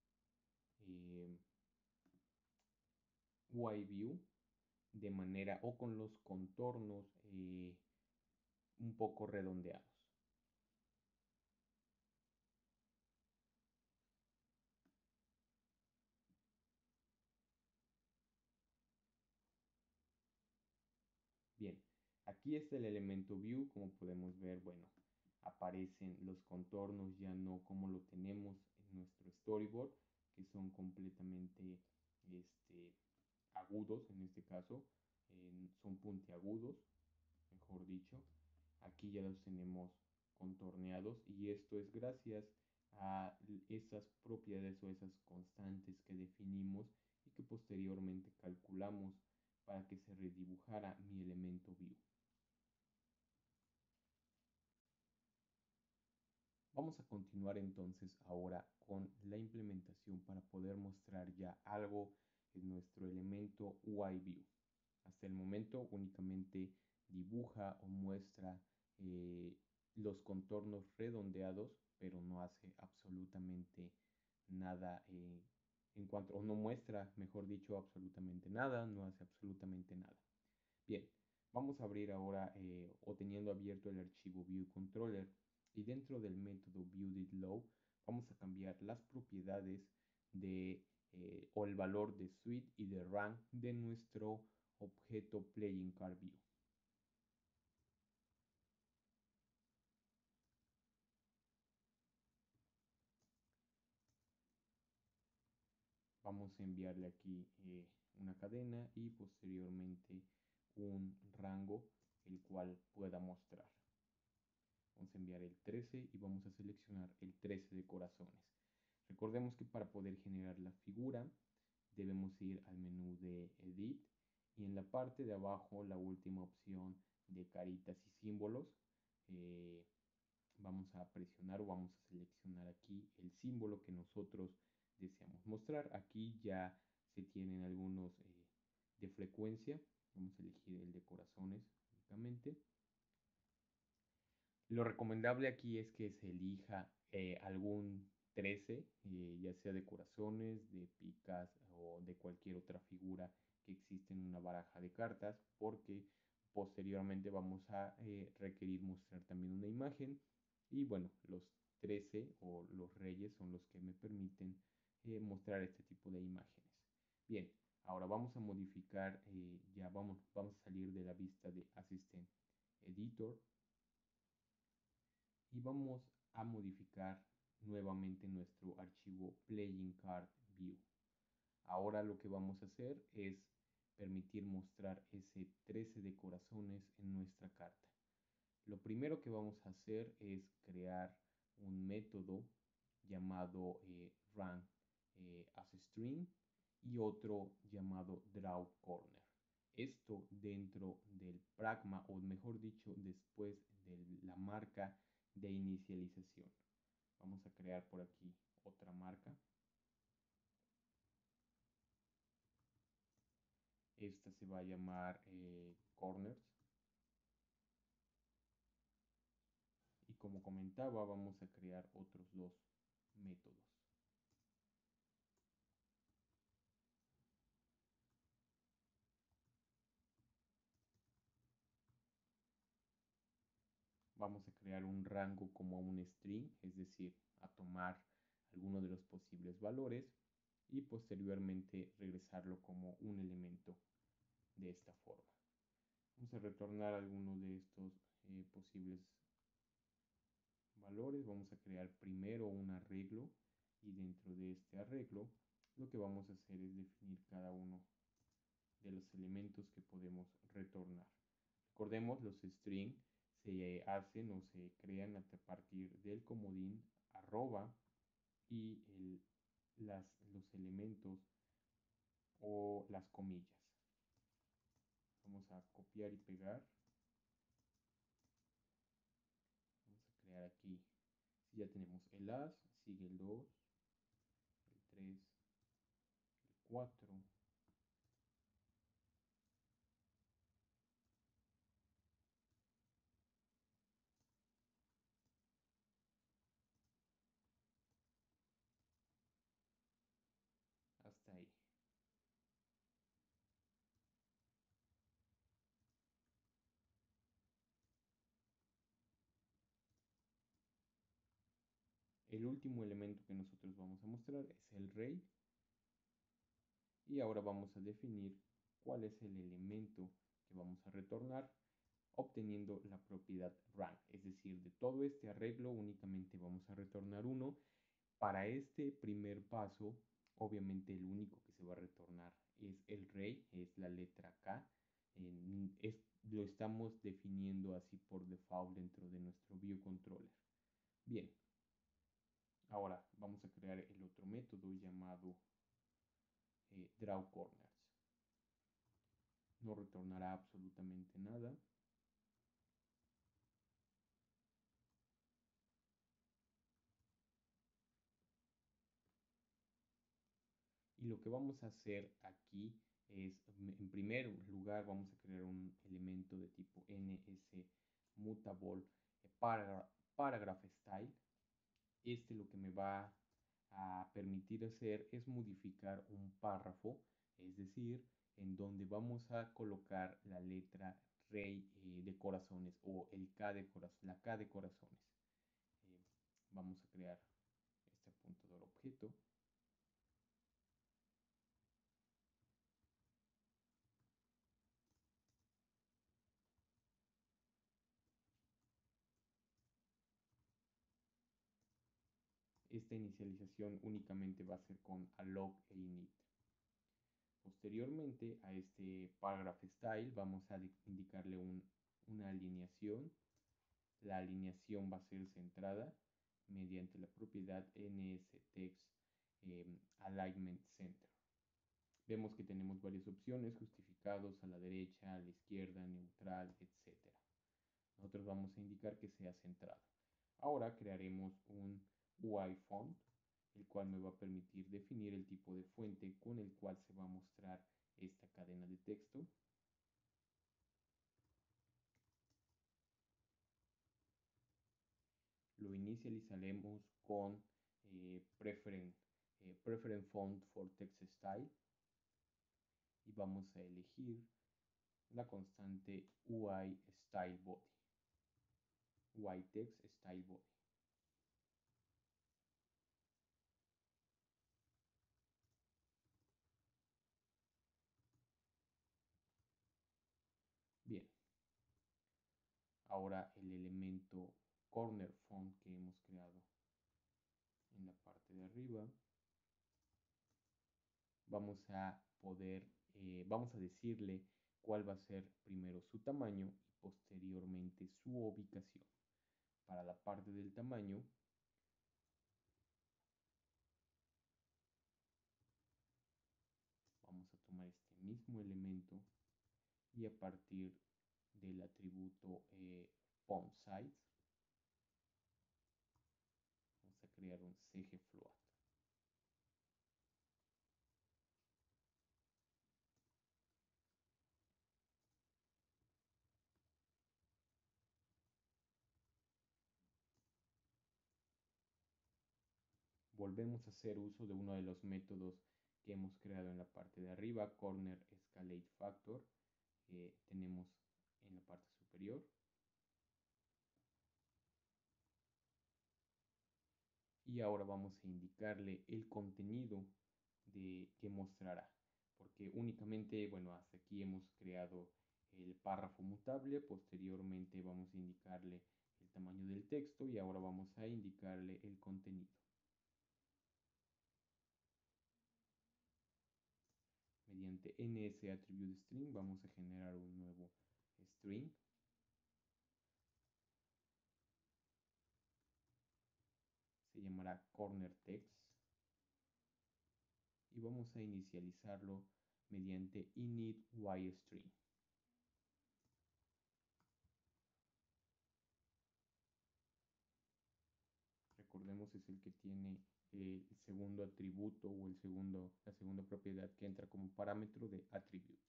[SPEAKER 1] UIView de manera o con los contornos un poco redondeados. Bien, aquí está el elemento view, como podemos ver, bueno, aparecen los contornos ya no como lo tenemos en nuestro storyboard, que son completamente agudos en este caso, son puntiagudos, mejor dicho. Aquí ya los tenemos contorneados y esto es gracias a esas propiedades o esas constantes que definimos y que posteriormente calculamos para que se redibujara mi elemento view. Vamos a continuar entonces ahora con la implementación para poder mostrar ya algo en nuestro elemento UIView. Hasta el momento únicamente dibuja o muestra los contornos redondeados, pero no hace absolutamente nada en cuanto, o no muestra, mejor dicho, absolutamente nada, no hace absolutamente nada. Bien, vamos a abrir ahora o teniendo abierto el archivo ViewController y dentro del método ViewDidLow vamos a cambiar las propiedades de o el valor de suite y de rank de nuestro objeto PlayingCardView. Vamos a enviarle aquí una cadena y posteriormente un rango el cual pueda mostrar. Vamos a enviar el 13 y vamos a seleccionar el 13 de corazones. Recordemos que para poder generar la figura debemos ir al menú de Edit y en la parte de abajo la última opción de caritas y símbolos. Vamos a presionar o vamos a seleccionar aquí el símbolo que nosotros deseamos mostrar. Aquí ya se tienen algunos de frecuencia. Vamos a elegir el de corazones únicamente. Lo recomendable aquí es que se elija algún 13, ya sea de corazones, de picas o de cualquier otra figura que existe en una baraja de cartas, porque posteriormente vamos a requerir mostrar también una imagen. Y bueno, los 13 o los reyes son los que me permiten mostrar este tipo de imágenes. Bien, ahora vamos a modificar, ya vamos a salir de la vista de Assistant Editor y vamos a modificar nuevamente nuestro archivo Playing Card View. Ahora lo que vamos a hacer es permitir mostrar ese 13 de corazones en nuestra carta. Lo primero que vamos a hacer es crear un método llamado run as string y otro llamado draw corner. Esto dentro del pragma, o mejor dicho, después de la marca de inicialización. Vamos a crear por aquí otra marca. Esta se va a llamar corners. Y como comentaba, vamos a crear otros dos métodos. Vamos a crear un rango como un string, es decir, a tomar alguno de los posibles valores y posteriormente regresarlo como un elemento de esta forma. Vamos a retornar alguno de estos posibles valores. Vamos a crear primero un arreglo y dentro de este arreglo lo que vamos a hacer es definir cada uno de los elementos que podemos retornar. Recordemos, los string se hacen o se crean a partir del comodín arroba y los elementos o las comillas. Vamos a copiar y pegar. Vamos a crear aquí, si ya tenemos el as, sigue el 2, el 3, el 4, hasta ahí. El último elemento que nosotros vamos a mostrar es el rey. Y ahora vamos a definir cuál es el elemento que vamos a retornar obteniendo la propiedad rank. Es decir, de todo este arreglo únicamente vamos a retornar uno. Para este primer paso, obviamente el único que se va a retornar es el rey, es la letra K. Lo estamos definiendo así por default dentro de nuestro ViewController. Bien, ahora vamos a crear el otro método llamado drawCorners. No retornará absolutamente nada. Y lo que vamos a hacer aquí es, en primer lugar, vamos a crear un elemento de tipo NSMutable paragraph style. Este lo que me va a permitir hacer es modificar un párrafo, es decir, en donde vamos a colocar la letra rey de corazones o el K de la K de corazones. Eh, Vamos a crear este apuntador objeto. Esta inicialización únicamente va a ser con alloc e init. Posteriormente a este paragraph style vamos a indicarle una alineación. La alineación va a ser centrada mediante la propiedad NSText Alignment Center. Vemos que tenemos varias opciones, justificados a la derecha, a la izquierda, neutral, etc. Nosotros vamos a indicar que sea centrado. Ahora crearemos un UI font, el cual me va a permitir definir el tipo de fuente con el cual se va a mostrar esta cadena de texto. Lo inicializaremos con preference font for text style y vamos a elegir la constante UI style body, UI text style body. Bien, ahora el elemento corner font que hemos creado en la parte de arriba, vamos a vamos a decirle cuál va a ser primero su tamaño y posteriormente su ubicación. Para la parte del tamaño, vamos a tomar este mismo elemento y a partir del atributo font size, vamos a crear un CG float. Volvemos a hacer uso de uno de los métodos que hemos creado en la parte de arriba, Corner Escalate Factor, que tenemos en la parte superior. Y ahora vamos a indicarle el contenido que mostrará, porque únicamente, bueno, hasta aquí hemos creado el párrafo mutable, posteriormente vamos a indicarle el tamaño del texto y ahora vamos a indicarle el contenido. Mediante NSAttributeString vamos a generar un nuevo string. Se llamará corner text y vamos a inicializarlo mediante initYString. Recordemos es el que tiene el segundo atributo o la segunda propiedad que entra como parámetro de attributes.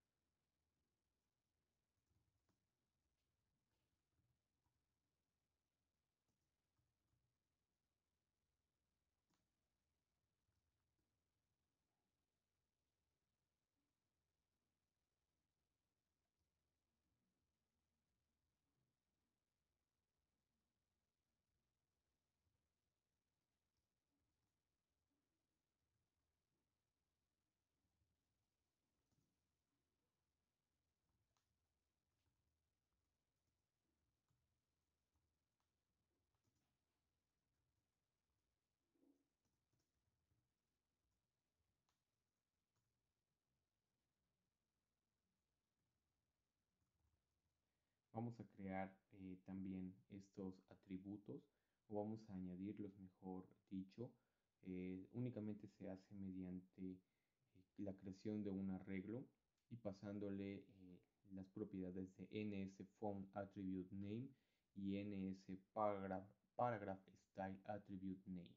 [SPEAKER 1] Vamos a crear también estos atributos o vamos a añadirlos, mejor dicho. Únicamente se hace mediante la creación de un arreglo y pasándole las propiedades de NSFontAttributeName y NSParagraphStyleAttributeName.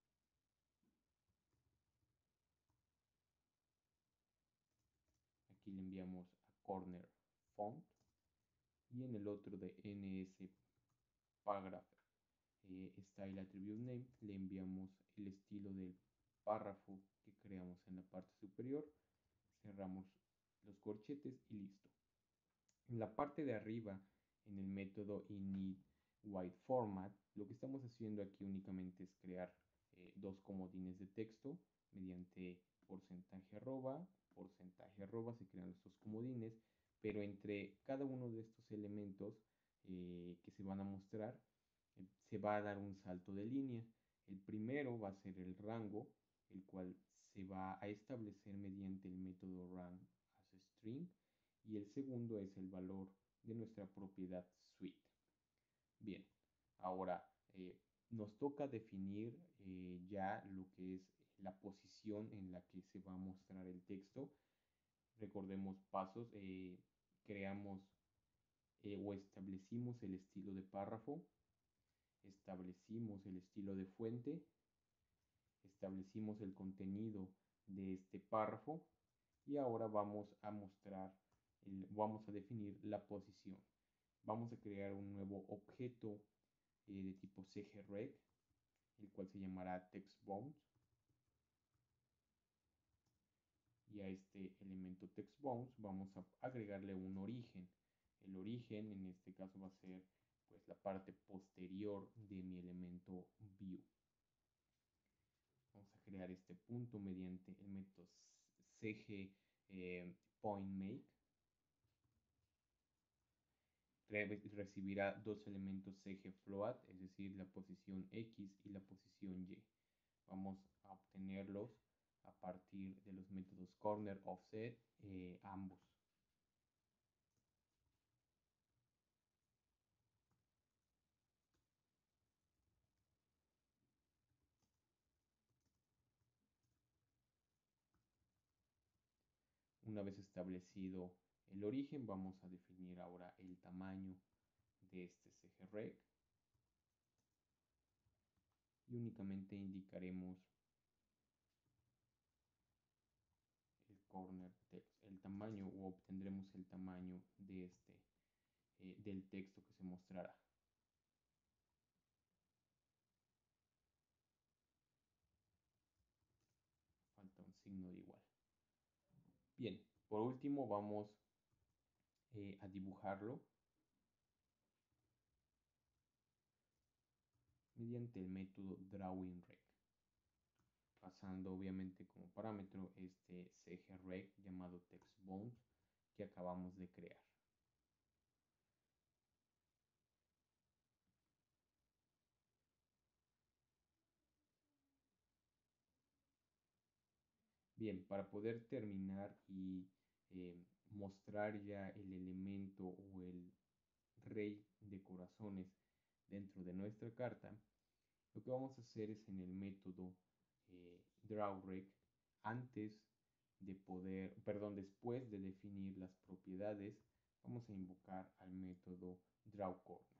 [SPEAKER 1] Aquí le enviamos a corner font y en el otro de NSParagraph style attribute name, le enviamos el estilo del párrafo que creamos en la parte superior, cerramos los corchetes y listo. En la parte de arriba, en el método initWhiteFormat, lo que estamos haciendo aquí únicamente es crear dos comodines de texto mediante porcentaje arroba, se crean los dos comodines, pero entre cada uno de estos elementos que se van a mostrar, se va a dar un salto de línea. El primero va a ser el rango, el cual se va a establecer mediante el método rang_as_string, y el segundo es el valor de nuestra propiedad suite. Bien, ahora nos toca definir ya lo que es la posición en la que se va a mostrar el texto. Recordemos pasos, creamos o establecimos el estilo de párrafo, establecimos el estilo de fuente, establecimos el contenido de este párrafo y ahora vamos a mostrar, vamos a definir la posición. Vamos a crear un nuevo objeto de tipo cgreg, el cual se llamará textBounds. Y a este elemento textBounds vamos a agregarle un origen. El origen en este caso va a ser pues la parte posterior de mi elemento view. Vamos a crear este punto mediante el método cg pointMake. Recibirá dos elementos cgFloat, es decir, la posición X y la posición Y. Vamos a obtenerlos a partir de los métodos corner, offset, ambos. Una vez establecido el origen, vamos a definir ahora el tamaño de este cgreg y únicamente indicaremos el corner text, el tamaño, o obtendremos el tamaño de del texto que se mostrará. Falta un signo de igual. Bien, por último vamos a dibujarlo mediante el método drawingReg, pasando obviamente como parámetro este cgreg llamado textBounds que acabamos de crear. Bien, para poder terminar y mostrar ya el elemento o el rey de corazones dentro de nuestra carta, lo que vamos a hacer es en el método drawReg, antes de poder, perdón, después de definir las propiedades, vamos a invocar al método drawCorners.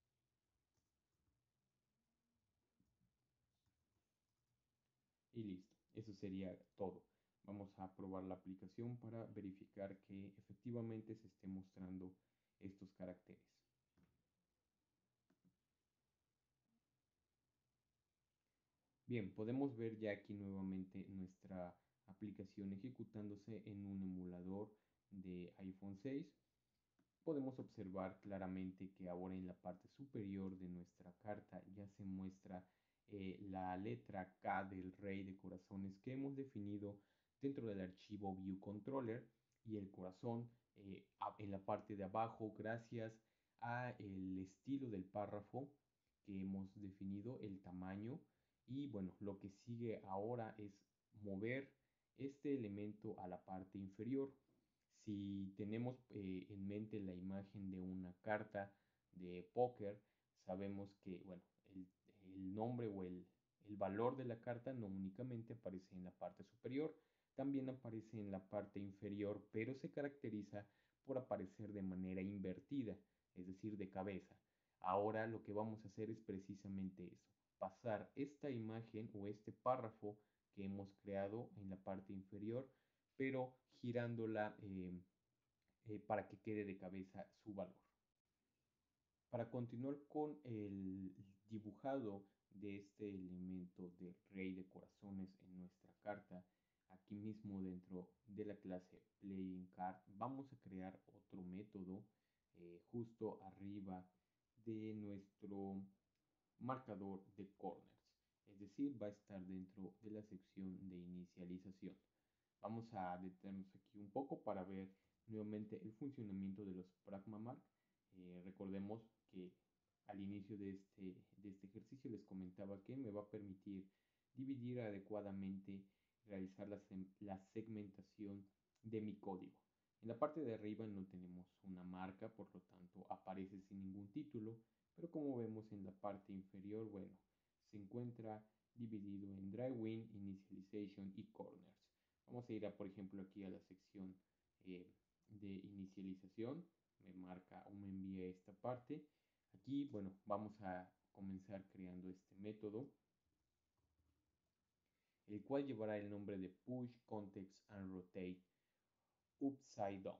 [SPEAKER 1] Y listo, eso sería todo. Vamos a probar la aplicación para verificar que efectivamente se esté mostrando estos caracteres. Bien, podemos ver ya aquí nuevamente nuestra aplicación ejecutándose en un emulador de iPhone 6. Podemos observar claramente que ahora en la parte superior de nuestra carta ya se muestra la letra K del rey de corazones que hemos definido dentro del archivo ViewController, y el corazón en la parte de abajo gracias a el estilo del párrafo que hemos definido, el tamaño. Y bueno, lo que sigue ahora es mover este elemento a la parte inferior. Si tenemos en mente la imagen de una carta de póker, sabemos que bueno, el nombre o el valor de la carta no únicamente aparece en la parte superior, también aparece en la parte inferior, pero se caracteriza por aparecer de manera invertida, es decir, de cabeza. Ahora lo que vamos a hacer es precisamente eso, pasar esta imagen o este párrafo que hemos creado en la parte inferior, pero girándola para que quede de cabeza su valor. Para continuar con el dibujado de este elemento de rey de corazones en nuestra carta, aquí mismo dentro de la clase Playing Card, vamos a crear otro método justo arriba de nuestro marcador de corners. Es decir, va a estar dentro de la sección de inicialización. Vamos a detenernos aquí un poco para ver nuevamente el funcionamiento de los Pragmamark. Recordemos que al inicio de este ejercicio les comentaba que me va a permitir dividir adecuadamente, realizar la segmentación de mi código. En la parte de arriba no tenemos una marca, por lo tanto aparece sin ningún título, pero como vemos en la parte inferior, bueno, se encuentra dividido en Drawing, Initialization y Corners. Vamos a ir, por ejemplo, aquí a la sección de inicialización. Me marca o me envía esta parte. Aquí, bueno, vamos a comenzar creando este método, el cual llevará el nombre de Push Context and Rotate Upside Down.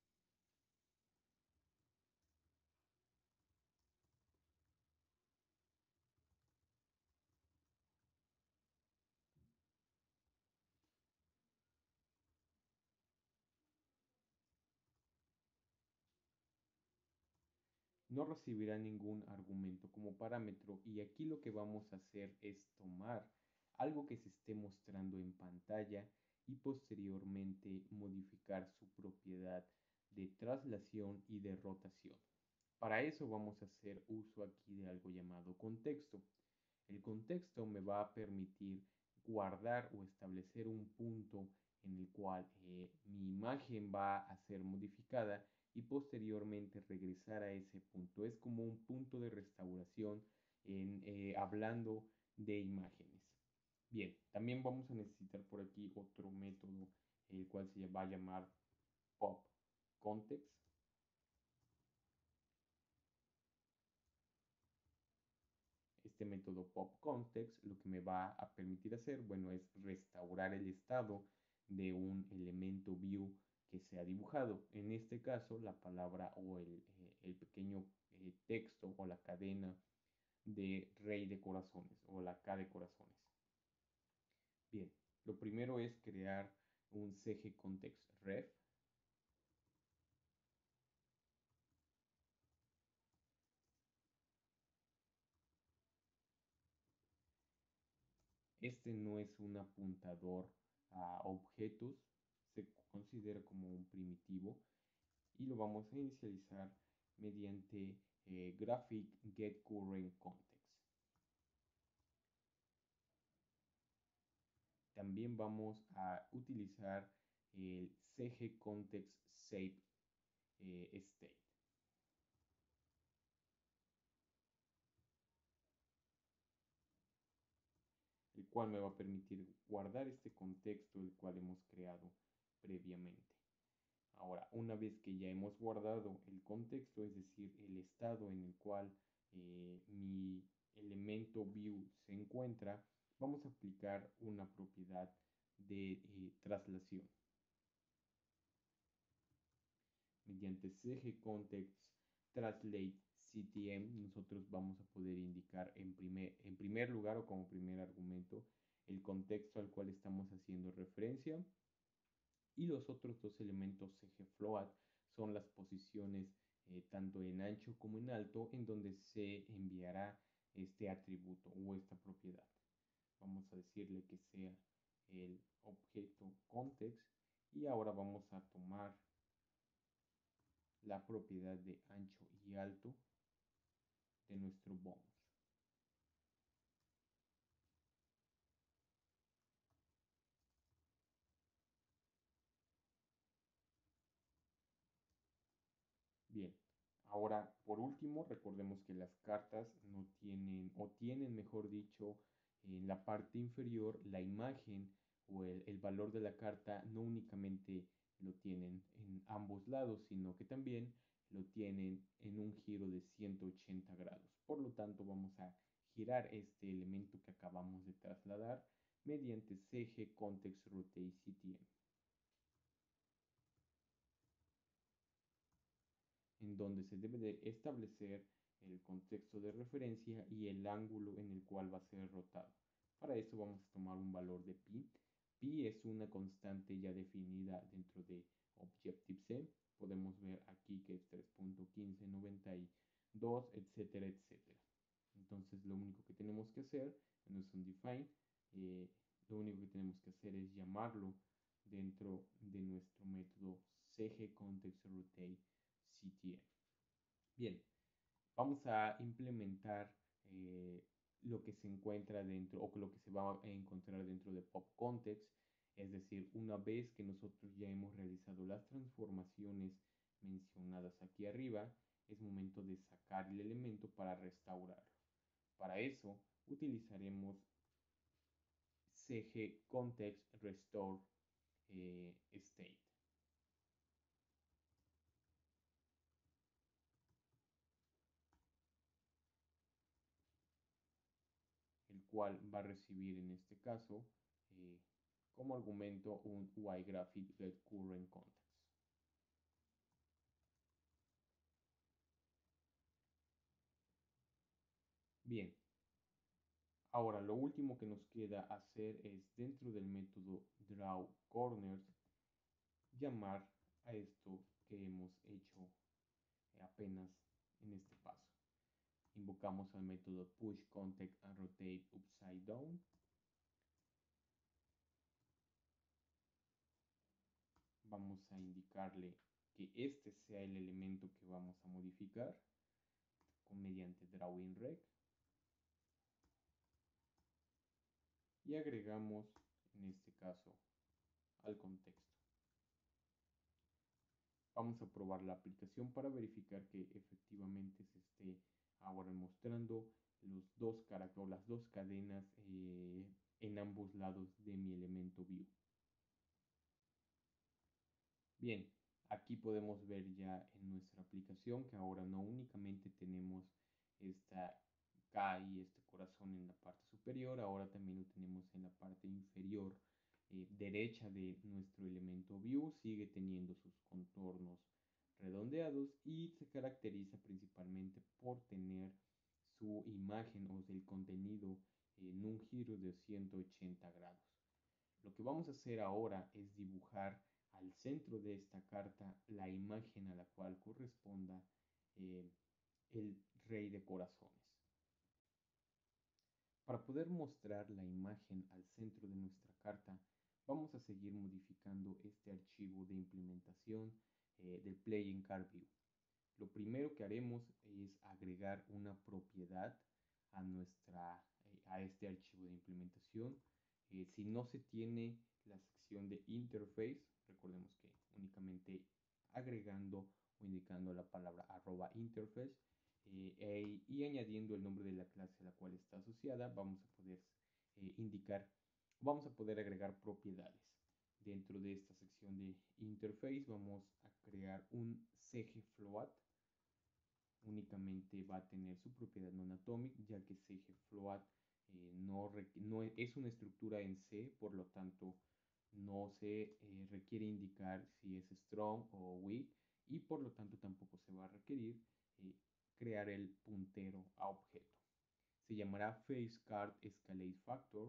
[SPEAKER 1] No recibirá ningún argumento como parámetro y aquí lo que vamos a hacer es tomar algo que se esté mostrando en pantalla y posteriormente modificar su propiedad de traslación y de rotación. Para eso vamos a hacer uso aquí de algo llamado contexto. El contexto me va a permitir guardar o establecer un punto en el cual mi imagen va a ser modificada y posteriormente regresar a ese punto. Es como un punto de restauración hablando de imágenes. Bien, también vamos a necesitar por aquí otro método, el cual se va a llamar pop context. Este método pop context lo que me va a permitir hacer, bueno, es restaurar el estado de un elemento view que se ha dibujado. En este caso, la palabra o el pequeño texto o la cadena de rey de corazones o la K de corazones. Bien, lo primero es crear un CG context ref. Este no es un apuntador a objetos, se considera como un primitivo y lo vamos a inicializar mediante graphic get current context. También vamos a utilizar el CG context save state, el cual me va a permitir guardar este contexto el cual hemos creado previamente. Ahora, una vez que ya hemos guardado el contexto, es decir, el estado en el cual mi elemento view se encuentra, vamos a aplicar una propiedad de traslación. Mediante CG Context Translate CTM, nosotros vamos a poder indicar en primer lugar o como primer argumento el contexto al cual estamos haciendo referencia. Y los otros dos elementos CG Float son las posiciones tanto en ancho como en alto en donde se enviará este atributo o esta propiedad. Vamos a decirle que sea el objeto context y ahora vamos a tomar la propiedad de ancho y alto de nuestro bonus. Bien, ahora por último recordemos que las cartas no tienen o tienen mejor dicho en la parte inferior la imagen o el valor de la carta no únicamente lo tienen en ambos lados, sino que también lo tienen en un giro de 180 grados. Por lo tanto, vamos a girar este elemento que acabamos de trasladar mediante CG Context Rotate CTM, en donde se debe de establecer el contexto de referencia y el ángulo en el cual va a ser rotado. Para eso vamos a tomar un valor de pi. Pi es una constante ya definida dentro de Objective-C. Podemos ver aquí que es 3.1592, etcétera, etcétera. Entonces lo único que tenemos que hacer en nuestro define, eh, lo único que tenemos que hacer es llamarlo dentro de nuestro método CGContextRotateCTN. Bien, vamos a implementar lo que se encuentra dentro o lo que se va a encontrar dentro de PopContext, es decir, una vez que nosotros ya hemos realizado las transformaciones mencionadas aquí arriba, es momento de sacar el elemento para restaurarlo. Para eso utilizaremos CG Context Restore State, el cual va a recibir en este caso eh, como argumento un YGraphic Get Current Context. Bien, ahora lo último que nos queda hacer es dentro del método drawCorners llamar a esto que hemos hecho apenas en este paso. Invocamos al método pushContextAndRotateUpsideDown. Vamos a indicarle que este sea el elemento que vamos a modificar mediante drawInRec. Y agregamos en este caso al contexto. Vamos a probar la aplicación para verificar que efectivamente se esté ahora mostrando las dos cadenas en ambos lados de mi elemento view. Bien, aquí podemos ver ya en nuestra aplicación que ahora no únicamente tenemos esta K y este corazón en la parte superior, ahora también lo tenemos en la parte inferior derecha de nuestro elemento view. Sigue teniendo sus contornos redondeados y se caracteriza principalmente por tener su imagen o el contenido en un giro de 180 grados. Lo que vamos a hacer ahora es dibujar al centro de esta carta la imagen a la cual corresponda eh, el rey de corazones. Para poder mostrar la imagen al centro de nuestra carta, vamos a seguir modificando este archivo de implementación del Playing Card View. Lo primero que haremos es agregar una propiedad a este archivo de implementación. Si no se tiene la sección de interface, recordemos que únicamente agregando o indicando la palabra @interface y añadiendo el nombre de la clase a la cual está asociada, vamos a poder vamos a poder agregar propiedades. Dentro de esta sección de interface vamos a crear un CGFloat. Únicamente va a tener su propiedad non-atomic, ya que CGFloat no es una estructura en C, por lo tanto no se requiere indicar si es strong o weak y por lo tanto tampoco se va a requerir crear el puntero a objeto. Se llamará FaceCardEscalateFactor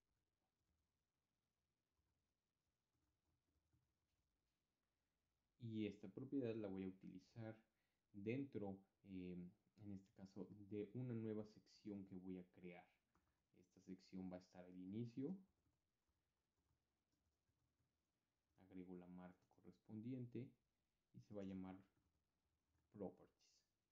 [SPEAKER 1] y esta propiedad la voy a utilizar dentro, en este caso, de una nueva sección que voy a crear. Esta sección va a estar al inicio. Agrego la marca correspondiente y se va a llamar Properties.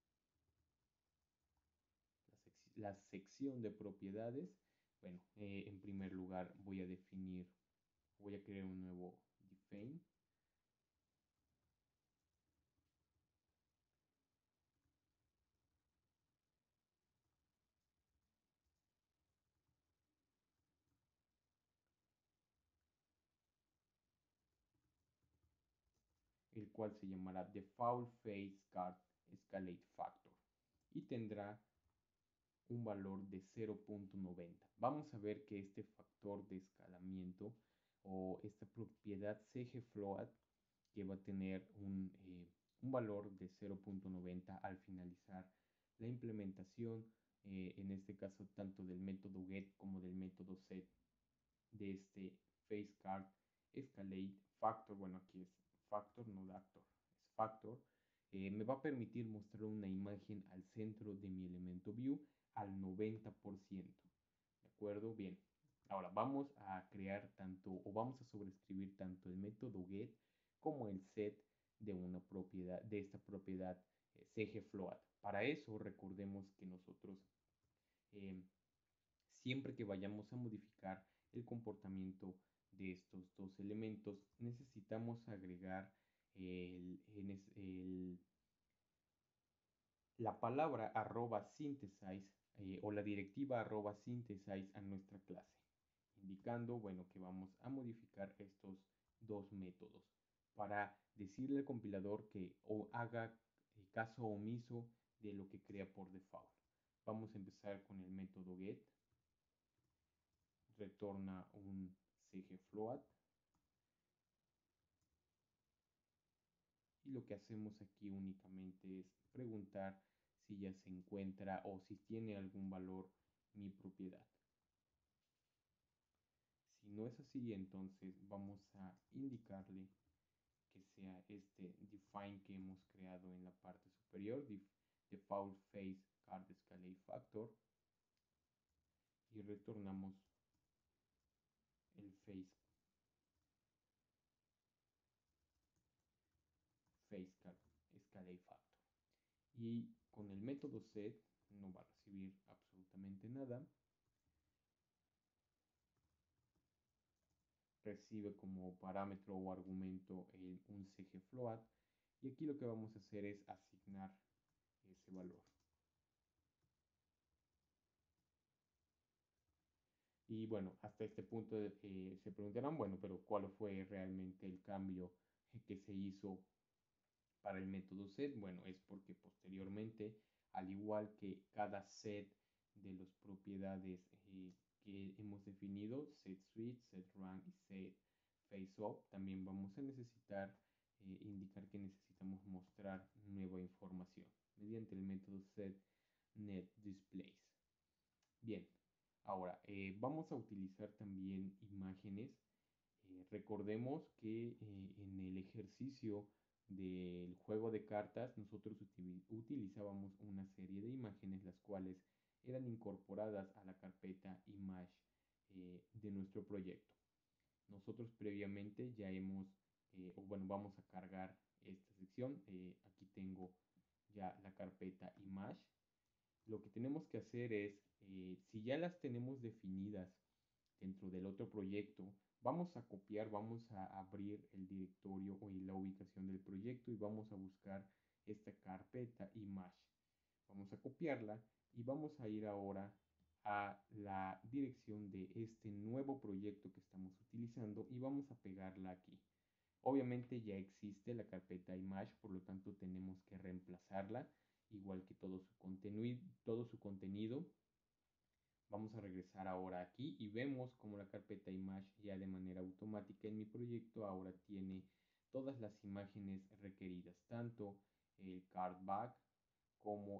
[SPEAKER 1] La sección de propiedades, bueno, en primer lugar voy a crear un nuevo define. El cual se llamará Default Face Card Escalate Factor y tendrá un valor de 0.90. Vamos a ver que este factor de escalamiento o esta propiedad CGFloat que va a tener un valor de 0.90 al finalizar la implementación, en este caso tanto del método get como del método set de este face card escalate factor, bueno aquí es factor, no actor, es factor, me va a permitir mostrar una imagen al centro de mi elemento view al 90%. ¿De acuerdo? Bien. Ahora vamos a crear tanto o vamos a sobreescribir tanto el método get como el set de una propiedad, de esta propiedad CGFloat. Para eso recordemos que nosotros eh, siempre que vayamos a modificar el comportamiento de estos dos elementos, necesitamos agregar la palabra @synthesize o la directiva @synthesize a nuestra clase, indicando, bueno, que vamos a modificar estos dos métodos para decirle al compilador que haga caso omiso de lo que crea por default. Vamos a empezar con el método get, retorna un CGFloat y lo que hacemos aquí únicamente es preguntar si ya se encuentra o si tiene algún valor mi propiedad. Si no es así, entonces vamos a indicarle que sea este define que hemos creado en la parte superior, default face card scale factor, y retornamos el face card scale factor. Y con el método set no va a recibir absolutamente nada. Recibe como parámetro o argumento un CGFloat y aquí lo que vamos a hacer es asignar ese valor. Y bueno, hasta este punto se preguntarán, bueno, pero ¿cuál fue realmente el cambio que se hizo para el método set? Bueno, es porque posteriormente, al igual que cada set de las propiedades que hemos definido, set switch, set rank y set face up, también vamos a necesitar indicar que necesitamos mostrar nueva información mediante el método set net displays. Bien, ahora vamos a utilizar también imágenes. Recordemos que en el ejercicio del juego de cartas nosotros utilizábamos una serie de imágenes las cuales eran incorporadas a la carpeta image de nuestro proyecto. Nosotros previamente ya hemos, o bueno, vamos a cargar esta sección. Aquí tengo ya la carpeta image. Lo que tenemos que hacer es, si ya las tenemos definidas dentro del otro proyecto, vamos a copiar, vamos a abrir el directorio o la ubicación del proyecto y vamos a buscar esta carpeta image. Vamos a copiarla y vamos a ir ahora a la dirección de este nuevo proyecto que estamos utilizando y vamos a pegarla aquí. Obviamente ya existe la carpeta image, por lo tanto tenemos que reemplazarla, igual que todo su contenido. Vamos a regresar ahora aquí y vemos como la carpeta image ya de manera automática en mi proyecto ahora tiene todas las imágenes requeridas, tanto el card back como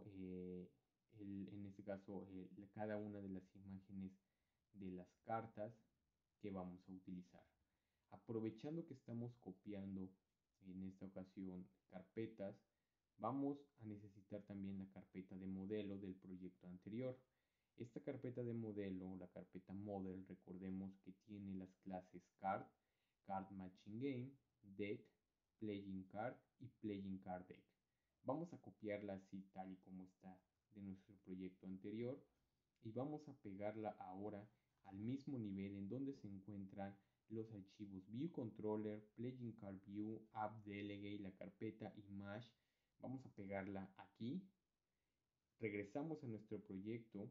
[SPEAKER 1] en este caso cada una de las imágenes de las cartas que vamos a utilizar. Aprovechando que estamos copiando en esta ocasión carpetas, vamos a necesitar también la carpeta de modelo del proyecto anterior. Esta carpeta de modelo, la carpeta model, recordemos que tiene las clases card, card matching game, deck, playing card y playing card deck. Vamos a copiarla así tal y como está de nuestro proyecto anterior y vamos a pegarla ahora al mismo nivel en donde se encuentran los archivos View Controller, Playing Card View, App Delegate, la carpeta Image. Vamos a pegarla aquí. Regresamos a nuestro proyecto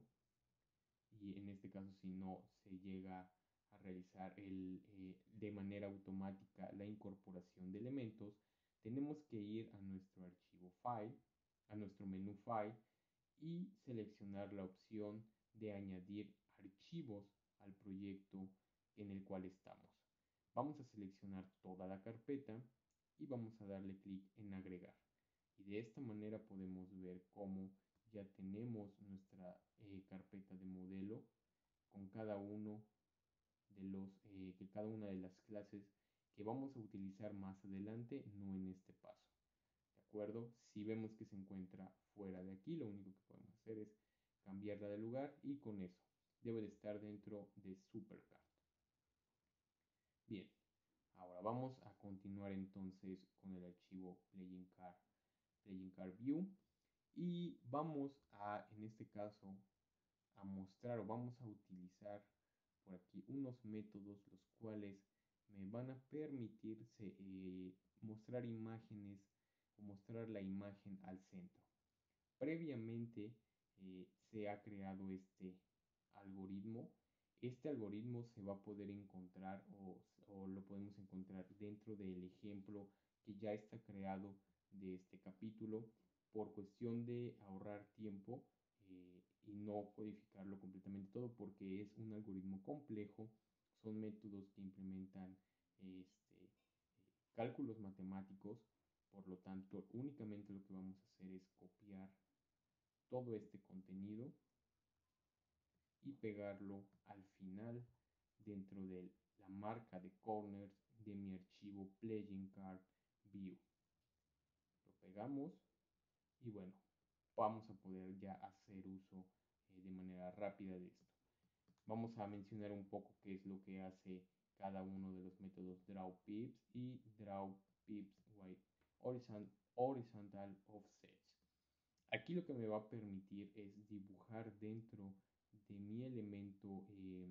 [SPEAKER 1] y en este caso si no se llega a realizar de manera automática la incorporación de elementos, tenemos que ir a nuestro archivo File, a nuestro menú File y seleccionar la opción de añadir archivos al proyecto en el cual estamos. Vamos a seleccionar toda la carpeta y vamos a darle clic en agregar. Y de esta manera podemos ver cómo ya tenemos nuestra carpeta de modelo con cada uno de que cada una de las clases que vamos a utilizar más adelante, no en este paso. ¿De acuerdo? Si vemos que se encuentra fuera de aquí, lo único que podemos hacer es cambiarla de lugar y con eso debe de estar dentro de Supercard. Bien, ahora vamos a continuar entonces con el archivo Playing Card View y vamos a, en este caso, a mostrar o vamos a utilizar por aquí unos métodos los cuales me van a permitir mostrar imágenes o mostrar la imagen al centro. Previamente se ha creado este algoritmo. Este algoritmo se va a poder encontrar o lo podemos encontrar dentro del ejemplo que ya está creado de este capítulo por cuestión de ahorrar tiempo y no codificarlo completamente todo porque es un algoritmo complejo. Son métodos que implementan cálculos matemáticos. Por lo tanto, únicamente lo que vamos a hacer es copiar todo este contenido y pegarlo al final dentro de la marca de corners de mi archivo Playing Card View. Lo pegamos y bueno, vamos a poder ya hacer uso de manera rápida de esto. Vamos a mencionar un poco qué es lo que hace cada uno de los métodos drawPips y drawPips horizontal offsets. Aquí lo que me va a permitir es dibujar dentro de mi elemento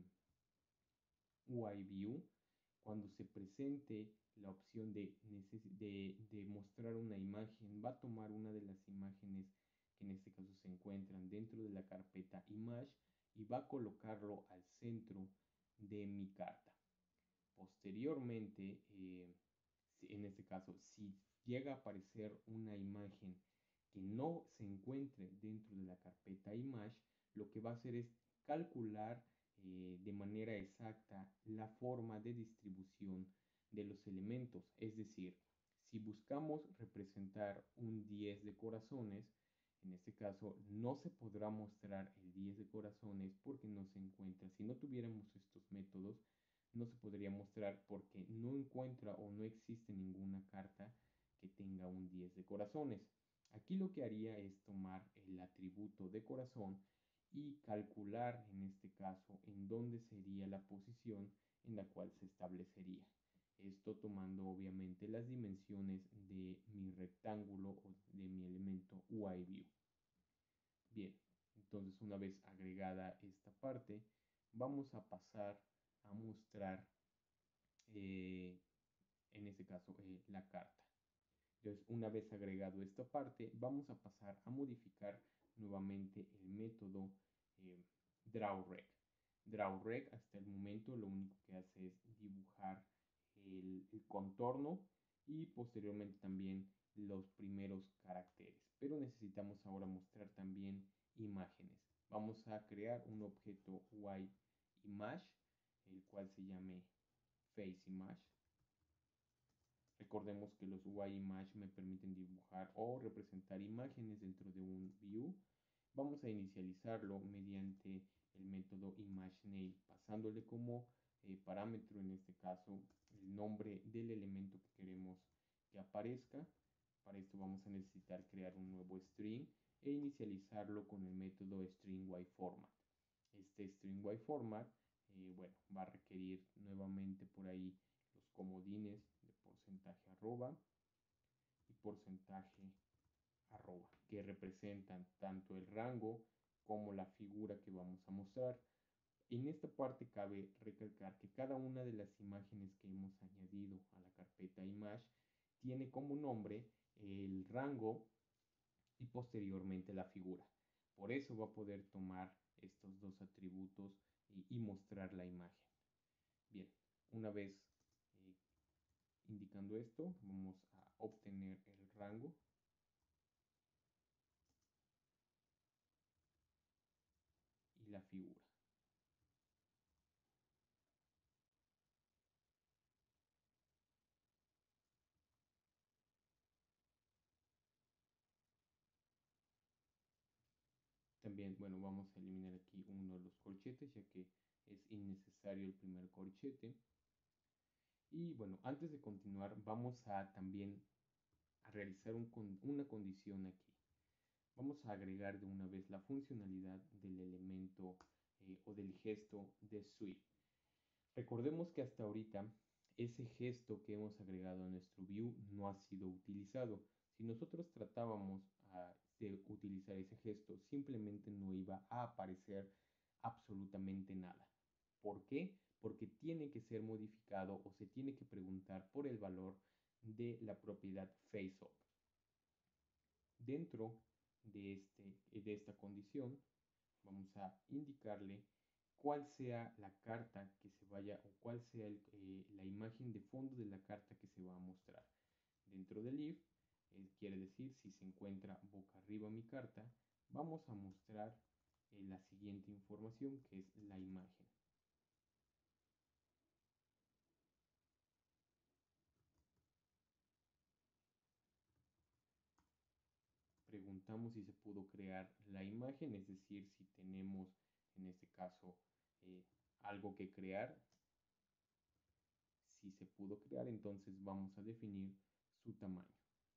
[SPEAKER 1] UIView cuando se presente la opción de mostrar una imagen, va a tomar una de las imágenes que en este caso se encuentran dentro de la carpeta Image y va a colocarlo al centro de mi carta. Posteriormente, en este caso, si llega a aparecer una imagen que no se encuentre dentro de la carpeta Image, lo que va a hacer es calcular de manera exacta la forma de distribución de los elementos. Es decir, si buscamos representar un 10 de corazones, en este caso no se podrá mostrar el 10 de corazones porque no se encuentra. Si no tuviéramos estos métodos, no se podría mostrar porque no encuentra o no existe ninguna carta que tenga un 10 de corazones. Aquí lo que haría es tomar el atributo de corazón y calcular en este caso en dónde sería la posición en la cual se establecería. Esto tomando obviamente las dimensiones de mi rectángulo o de mi elemento UIView. Bien, entonces una vez agregada esta parte, vamos a pasar a mostrar en este caso la carta. Entonces, una vez agregado esta parte, vamos a pasar a modificar nuevamente el método drawRec. DrawRec hasta el momento lo único que hace es dibujar el contorno y posteriormente también los primeros caracteres. Pero necesitamos ahora mostrar también imágenes. Vamos a crear un objeto YImage, el cual se llame FaceImage. Recordemos que los YImage me permiten dibujar o representar imágenes dentro de un view. Vamos a inicializarlo mediante el método ImageName, pasándole como parámetro en este caso el nombre del elemento que queremos que aparezca. Para esto vamos a necesitar crear un nuevo string e inicializarlo con el método stringYFormat. Este stringYFormat bueno, va a requerir nuevamente por ahí los comodines de porcentaje arroba y porcentaje arroba, que representan tanto el rango como la figura que vamos a mostrar. En esta parte cabe recalcar que cada una de las imágenes que hemos añadido a la carpeta Image tiene como nombre el rango y posteriormente la figura. Por eso va a poder tomar estos dos atributos y mostrar la imagen. Bien, una vez indicando esto, vamos a obtener el rango y la figura. también, bueno, vamos a eliminar aquí uno de los corchetes ya que es innecesario el primer corchete. Y bueno, antes de continuar, vamos a también a realizar una condición aquí. Vamos a agregar de una vez la funcionalidad del elemento o del gesto de sweep. Recordemos que hasta ahorita ese gesto que hemos agregado a nuestro view no ha sido utilizado. Si nosotros tratábamos de utilizar ese gesto, simplemente no iba a aparecer absolutamente nada. ¿Por qué? Porque tiene que ser modificado o se tiene que preguntar por el valor de la propiedad faceUp. Dentro de esta condición, vamos a indicarle cuál sea la carta que se vaya o cuál sea la imagen de fondo de la carta que se va a mostrar. Dentro del if, quiere decir si se encuentra boca arriba mi carta, vamos a mostrar la siguiente información que es la imagen. Preguntamos si se pudo crear la imagen, es decir, si tenemos en este caso eh, algo que crear. Si se pudo crear, entonces vamos a definir su tamaño.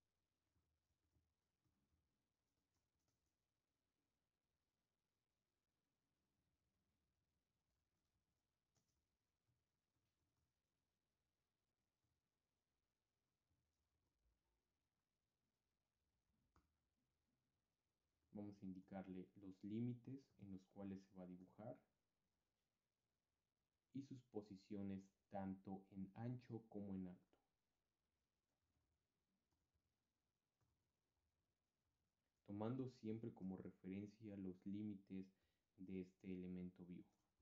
[SPEAKER 1] Vamos a indicarle los límites en los cuales se va a dibujar y sus posiciones tanto en ancho como en alto. Tomando siempre como referencia los límites de este elemento view.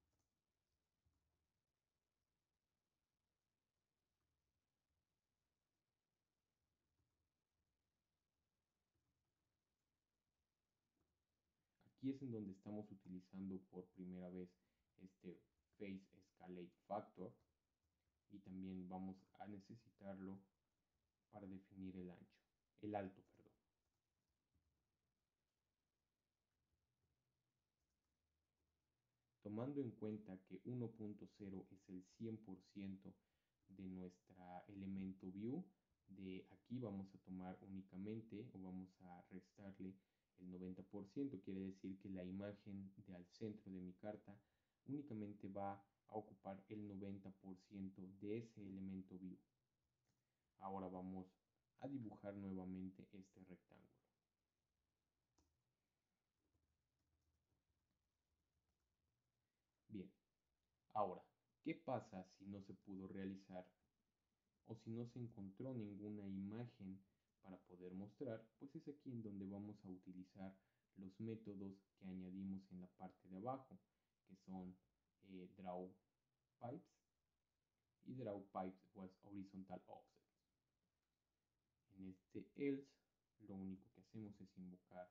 [SPEAKER 1] Aquí es en donde estamos utilizando por primera vez este Face Escalate Factor y también vamos a necesitarlo para definir el ancho, el alto, perdón. Tomando en cuenta que 1.0 es el 100% de nuestra elemento view, de aquí vamos a tomar únicamente o vamos a restarle el 90%, quiere decir que la imagen de al centro de mi carta únicamente va a ocupar el 90% de ese elemento view. Ahora vamos a dibujar nuevamente este rectángulo. Bien, ahora, ¿qué pasa si no se pudo realizar o si no se encontró ninguna imagen para poder mostrar? Pues es aquí en donde vamos a utilizar los métodos que añadimos en la parte de abajo, que son draw pipes y draw pipes was horizontal offsets. En este else, lo único que hacemos es invocar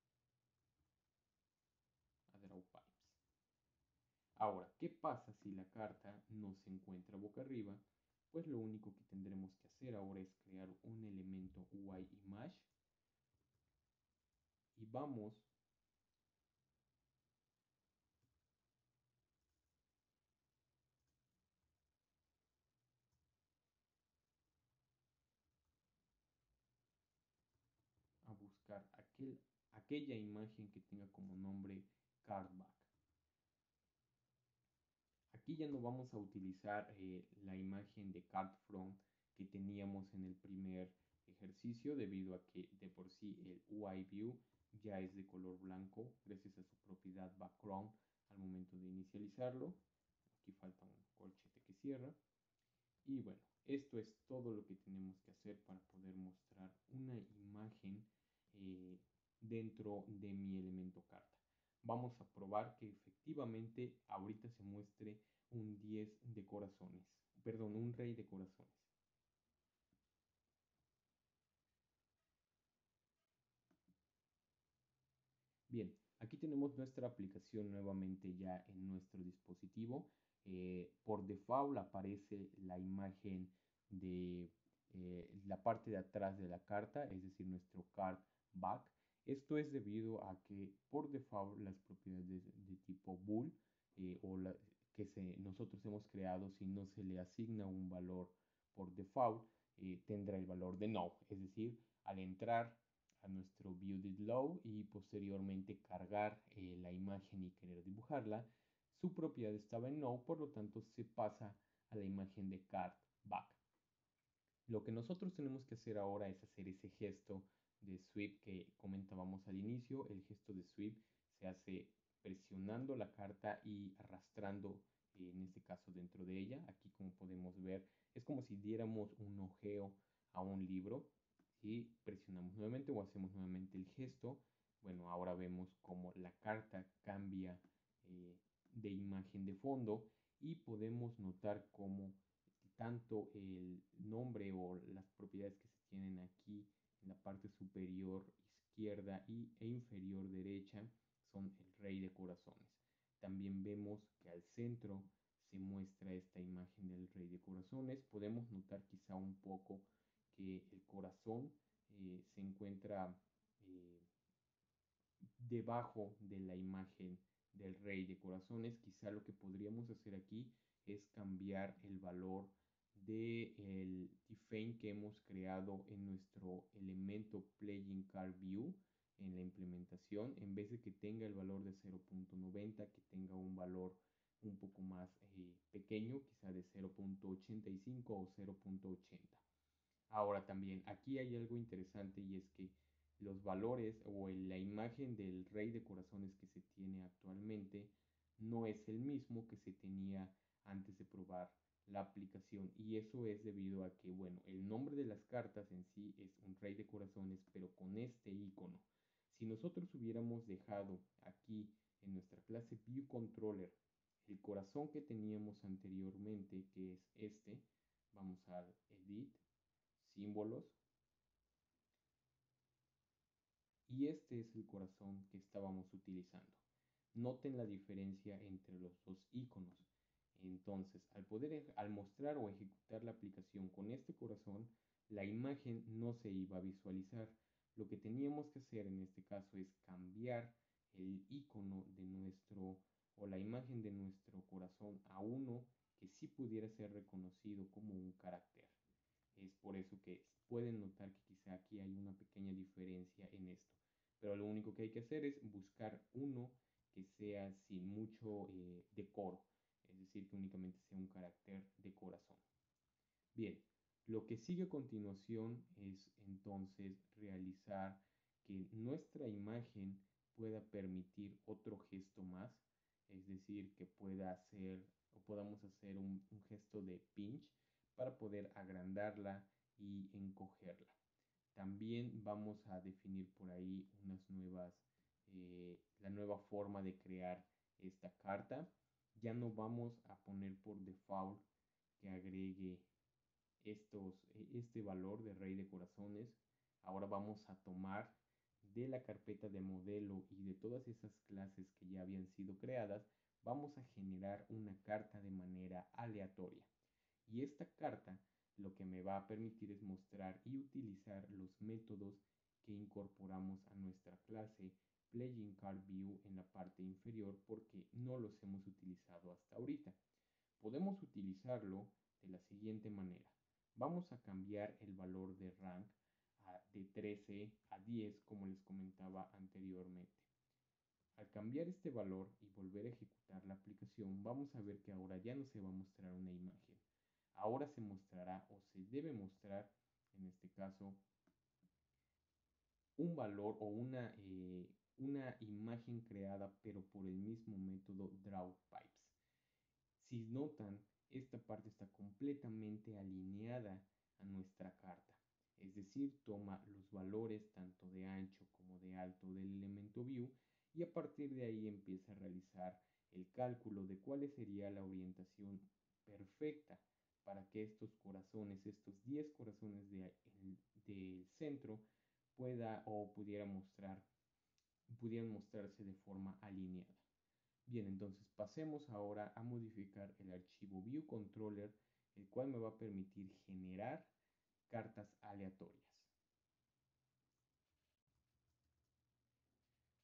[SPEAKER 1] a draw pipes. Ahora, ¿qué pasa si la carta no se encuentra boca arriba? Pues lo único que tendremos que hacer ahora es crear un elemento UIImage y vamos a buscar aquella imagen que tenga como nombre cardback. Aquí ya no vamos a utilizar la imagen de cardfront que teníamos en el primer ejercicio debido a que de por sí el UI view ya es de color blanco gracias a su propiedad background al momento de inicializarlo. Aquí falta un corchete que cierra. Y bueno, esto es todo lo que tenemos que hacer para poder mostrar una imagen dentro de mi elemento carta. Vamos a probar que efectivamente ahorita se muestre un 10 de corazones, perdón, un rey de corazones. Bien, aquí tenemos nuestra aplicación nuevamente ya en nuestro dispositivo. Por default aparece la imagen de la parte de atrás de la carta, es decir, nuestro card back. Esto es debido a que por default las propiedades de tipo bool o la, que nosotros hemos creado, si no se le asigna un valor por default, tendrá el valor de no. Es decir, al entrar a nuestro viewDidLow y posteriormente cargar la imagen y querer dibujarla, su propiedad estaba en no, por lo tanto se pasa a la imagen de card back. Lo que nosotros tenemos que hacer ahora es hacer ese gesto de sweep que comentábamos al inicio. El gesto de sweep se hace presionando la carta y arrastrando, en este caso dentro de ella. Aquí como podemos ver, es como si diéramos un ojeo a un libro y presionamos nuevamente o hacemos nuevamente el gesto. Bueno, ahora vemos cómo la carta cambia de imagen de fondo y podemos notar cómo tanto el nombre o las propiedades que se tienen aquí en la parte superior izquierda e inferior derecha son el rey de corazones. También vemos que al centro se muestra esta imagen del rey de corazones. Podemos notar quizá un poco que el corazón se encuentra debajo de la imagen del rey de corazones. Quizá lo que podríamos hacer aquí es cambiar el valor del define que hemos creado en nuestro elemento Playing Card View en la implementación. En vez de que tenga el valor de 0.90, que tenga un valor un poco más pequeño, quizá de 0.85 o 0.80. Ahora también, aquí hay algo interesante y es que los valores o la imagen del rey de corazones que se tiene actualmente no es el mismo que se tenía antes de probar la aplicación, y eso es debido a que, bueno, el nombre de las cartas en sí es un rey de corazones, pero con este icono. Si nosotros hubiéramos dejado aquí en nuestra clase ViewController el corazón que teníamos anteriormente, que es este, vamos al Edit, símbolos, y este es el corazón que estábamos utilizando. Noten la diferencia entre los dos iconos. Entonces, al mostrar o ejecutar la aplicación con este corazón, la imagen no se iba a visualizar. Lo que teníamos que hacer en este caso es cambiar el icono de nuestro o la imagen de nuestro corazón a uno que sí pudiera ser reconocido como un carácter. Es por eso que pueden notar que quizá aquí hay una pequeña diferencia en esto. Pero lo único que hay que hacer es buscar uno que sea sin mucho decoro, es decir, que únicamente sea un carácter de corazón. Bien, lo que sigue a continuación es entonces realizar que nuestra imagen pueda permitir otro gesto más, es decir, que pueda hacer o podamos hacer un gesto de pinch para poder agrandarla y encogerla. También vamos a definir por ahí la nueva forma de crear esta carta. Ya no vamos a poner por default que agregue este valor de rey de corazones. Ahora vamos a tomar de la carpeta de modelo y de todas esas clases que ya habían sido creadas, vamos a generar una carta de manera aleatoria. Y esta carta lo que me va a permitir es mostrar y utilizar los métodos que incorporamos a nuestra clase Playing Card View en la parte inferior porque no los hemos utilizado hasta ahorita. Podemos utilizarlo de la siguiente manera. Vamos a cambiar el valor de rank de 13 a 10 como les comentaba anteriormente. Al cambiar este valor y volver a ejecutar la aplicación, vamos a ver que ahora ya no se va a mostrar una imagen. Ahora se mostrará o se debe mostrar, en este caso, un valor o una imagen creada pero por el mismo método DrawPipes. Si notan, esta parte está completamente alineada a nuestra carta. Es decir, toma los valores tanto de ancho como de alto del elemento view y a partir de ahí empieza a realizar el cálculo de cuál sería la orientación perfecta para que estos corazones, estos 10 corazones del centro, pudieran mostrarse de forma alineada. Bien, entonces pasemos ahora a modificar el archivo ViewController, el cual me va a permitir generar cartas aleatorias.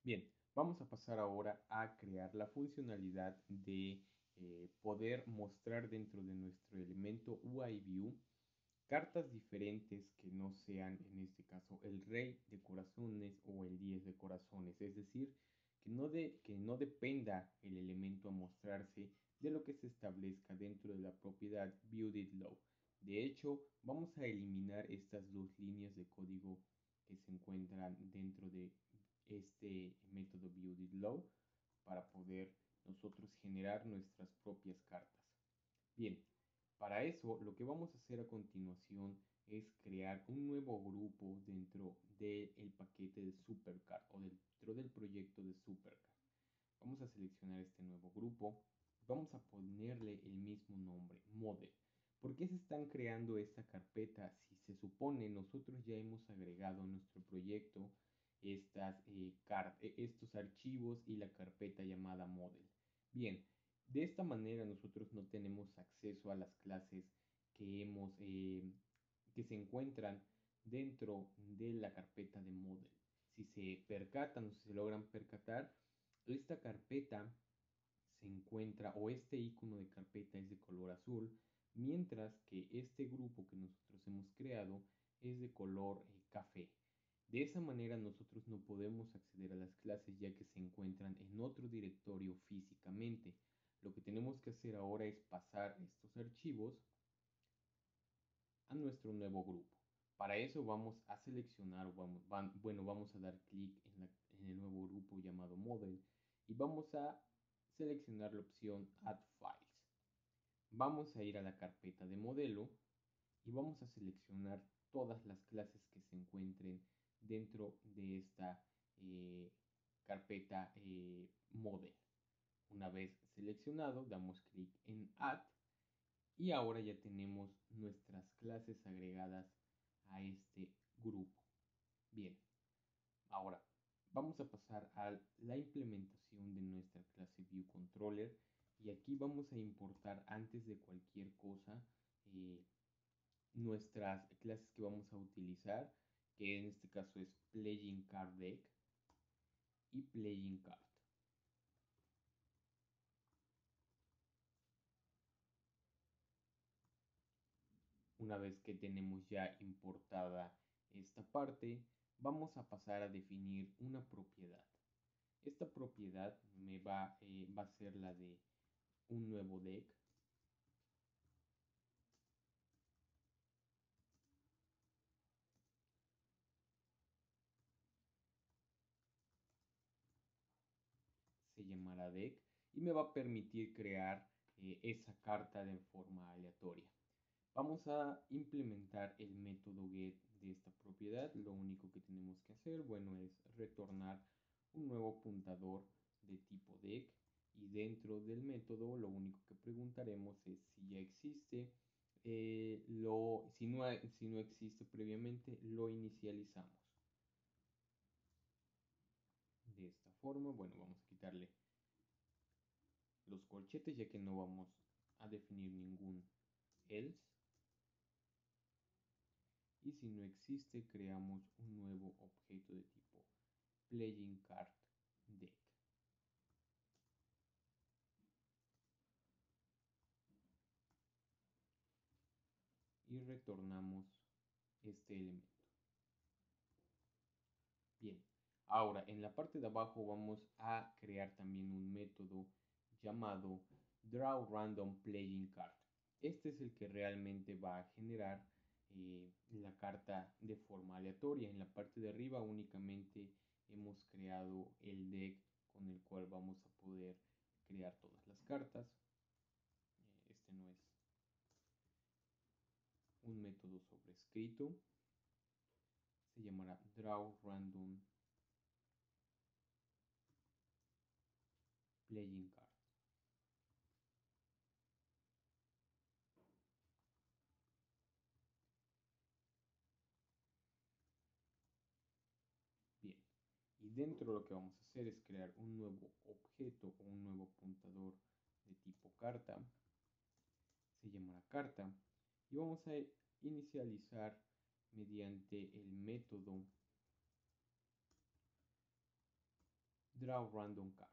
[SPEAKER 1] Bien, vamos a pasar ahora a crear la funcionalidad de poder mostrar dentro de nuestro elemento UIView cartas diferentes que no sean, en este caso, el rey de corazones o el 10 de corazones. Es decir, que no dependa el elemento a mostrarse de lo que se establezca dentro de la propiedad viewDidLow. De hecho, vamos a eliminar estas dos líneas de código que se encuentran dentro de este método viewDidLow para poder nosotros generar nuestras propias cartas. Bien, para eso lo que vamos a hacer a continuación es crear un nuevo grupo dentro del paquete de Supercard o dentro del proyecto de Supercard. Vamos a seleccionar este nuevo grupo. Vamos a ponerle el mismo nombre, Model. ¿Por qué se están creando esta carpeta si se supone nosotros ya hemos agregado a nuestro proyecto estos archivos y la carpeta llamada Model? Bien, de esta manera nosotros no tenemos acceso a las clases que se encuentran dentro de la carpeta de Model. Si se percatan o si se logran percatar, esta carpeta se encuentra o este icono de carpeta es de color azul, mientras que este grupo que nosotros hemos creado es de color café. De esa manera nosotros no podemos acceder a las clases ya que se encuentran en otro directorio físicamente. Lo que tenemos que hacer ahora es pasar estos archivos a nuestro nuevo grupo. Para eso vamos a seleccionar, vamos a dar clic en el nuevo grupo llamado Model y vamos a seleccionar la opción Add Files. Vamos a ir a la carpeta de modelo y vamos a seleccionar todas las clases que se encuentren dentro de esta carpeta Model. Una vez seleccionado, damos clic en Add y ahora ya tenemos nuestras clases agregadas a este grupo. Bien, ahora vamos a pasar a la implementación de nuestra clase ViewController y aquí vamos a importar antes de cualquier cosa nuestras clases que vamos a utilizar, que en este caso es Playing Card Deck y Playing Card. Una vez que tenemos ya importada esta parte, vamos a pasar a definir una propiedad. Esta propiedad va a ser la de un nuevo deck. Se llamará deck y me va a permitir crear esa carta de forma aleatoria. Vamos a implementar el método get de esta propiedad. Lo único que tenemos que hacer, bueno, es retornar un nuevo puntador de tipo deck y dentro del método lo único que preguntaremos es si ya existe, si no existe previamente, lo inicializamos. De esta forma, bueno, vamos a quitarle los corchetes ya que no vamos a definir ningún else. Y si no existe, creamos un nuevo objeto de tipo Playing Card Deck. Y retornamos este elemento. Bien, ahora en la parte de abajo vamos a crear también un método llamado DrawRandomPlayingCard. Este es el que realmente va a generar la carta de forma aleatoria. En la parte de arriba únicamente hemos creado el deck con el cual vamos a poder crear todas las cartas. Este no es un método sobrescrito. Se llamará DrawRandomPlayingCard. Bien, y dentro lo que vamos a hacer es crear un nuevo objeto o un nuevo puntador de tipo carta. Se llamará carta y vamos a inicializar mediante el método draw random card.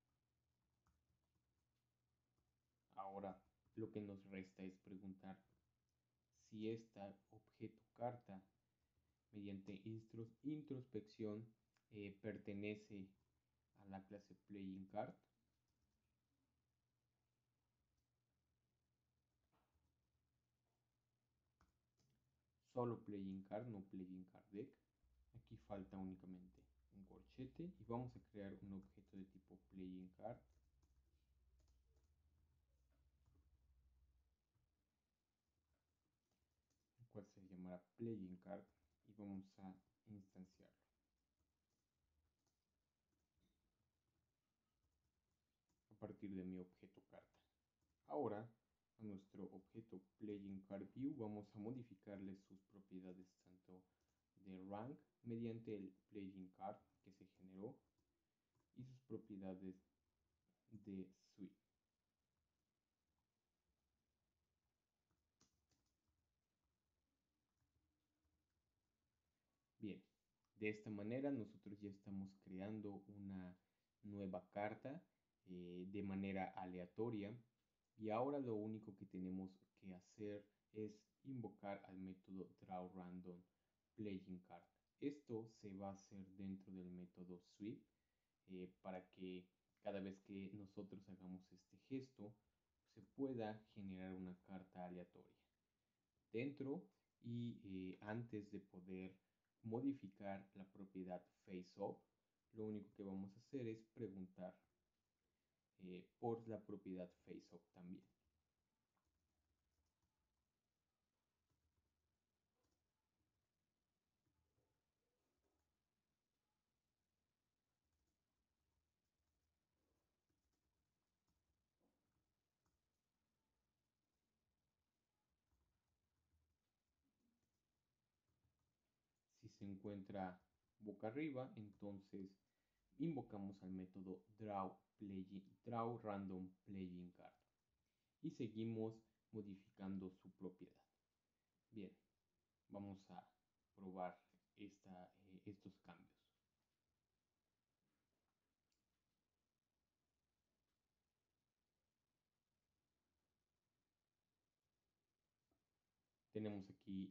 [SPEAKER 1] Ahora lo que nos resta es preguntar si esta objeto carta mediante introspección pertenece a la clase playing card. Solo playing card, no playing card deck. Aquí falta únicamente un corchete y vamos a crear un objeto de tipo playing card. El cual se llamará playing card y vamos a instanciarlo. A partir de mi objeto carta. Ahora a nuestro objeto playing card view vamos a modificarle sus propiedades tanto de rank mediante el playing card que se generó y sus propiedades de sweep. Bien, de esta manera nosotros ya estamos creando una nueva carta de manera aleatoria y ahora lo único que tenemos que hacer es invocar al método drawRandomPlayingCard. Esto se va a hacer dentro del método sweep para que cada vez que nosotros hagamos este gesto se pueda generar una carta aleatoria dentro y antes de poder modificar la propiedad faceOff, lo único que vamos a hacer es preguntar por la propiedad faceOff también. Si se encuentra boca arriba, entonces invocamos al método drawRandomPlayingCard y seguimos modificando su propiedad. Bien, vamos a probar estos cambios. Tenemos aquí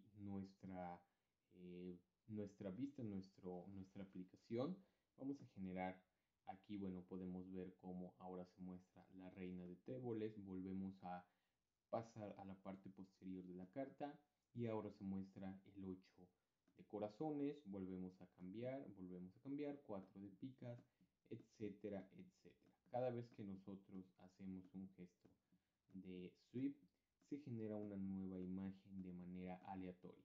[SPEAKER 1] nuestra vista, nuestra aplicación. Vamos a generar aquí, bueno, podemos ver cómo ahora se muestra la reina de tréboles. Volvemos a pasar a la parte posterior de la carta y ahora se muestra el 8 de corazones. Volvemos a cambiar, 4 de picas, etcétera, etcétera. Cada vez que nosotros hacemos un gesto de sweep, se genera una nueva imagen de manera aleatoria.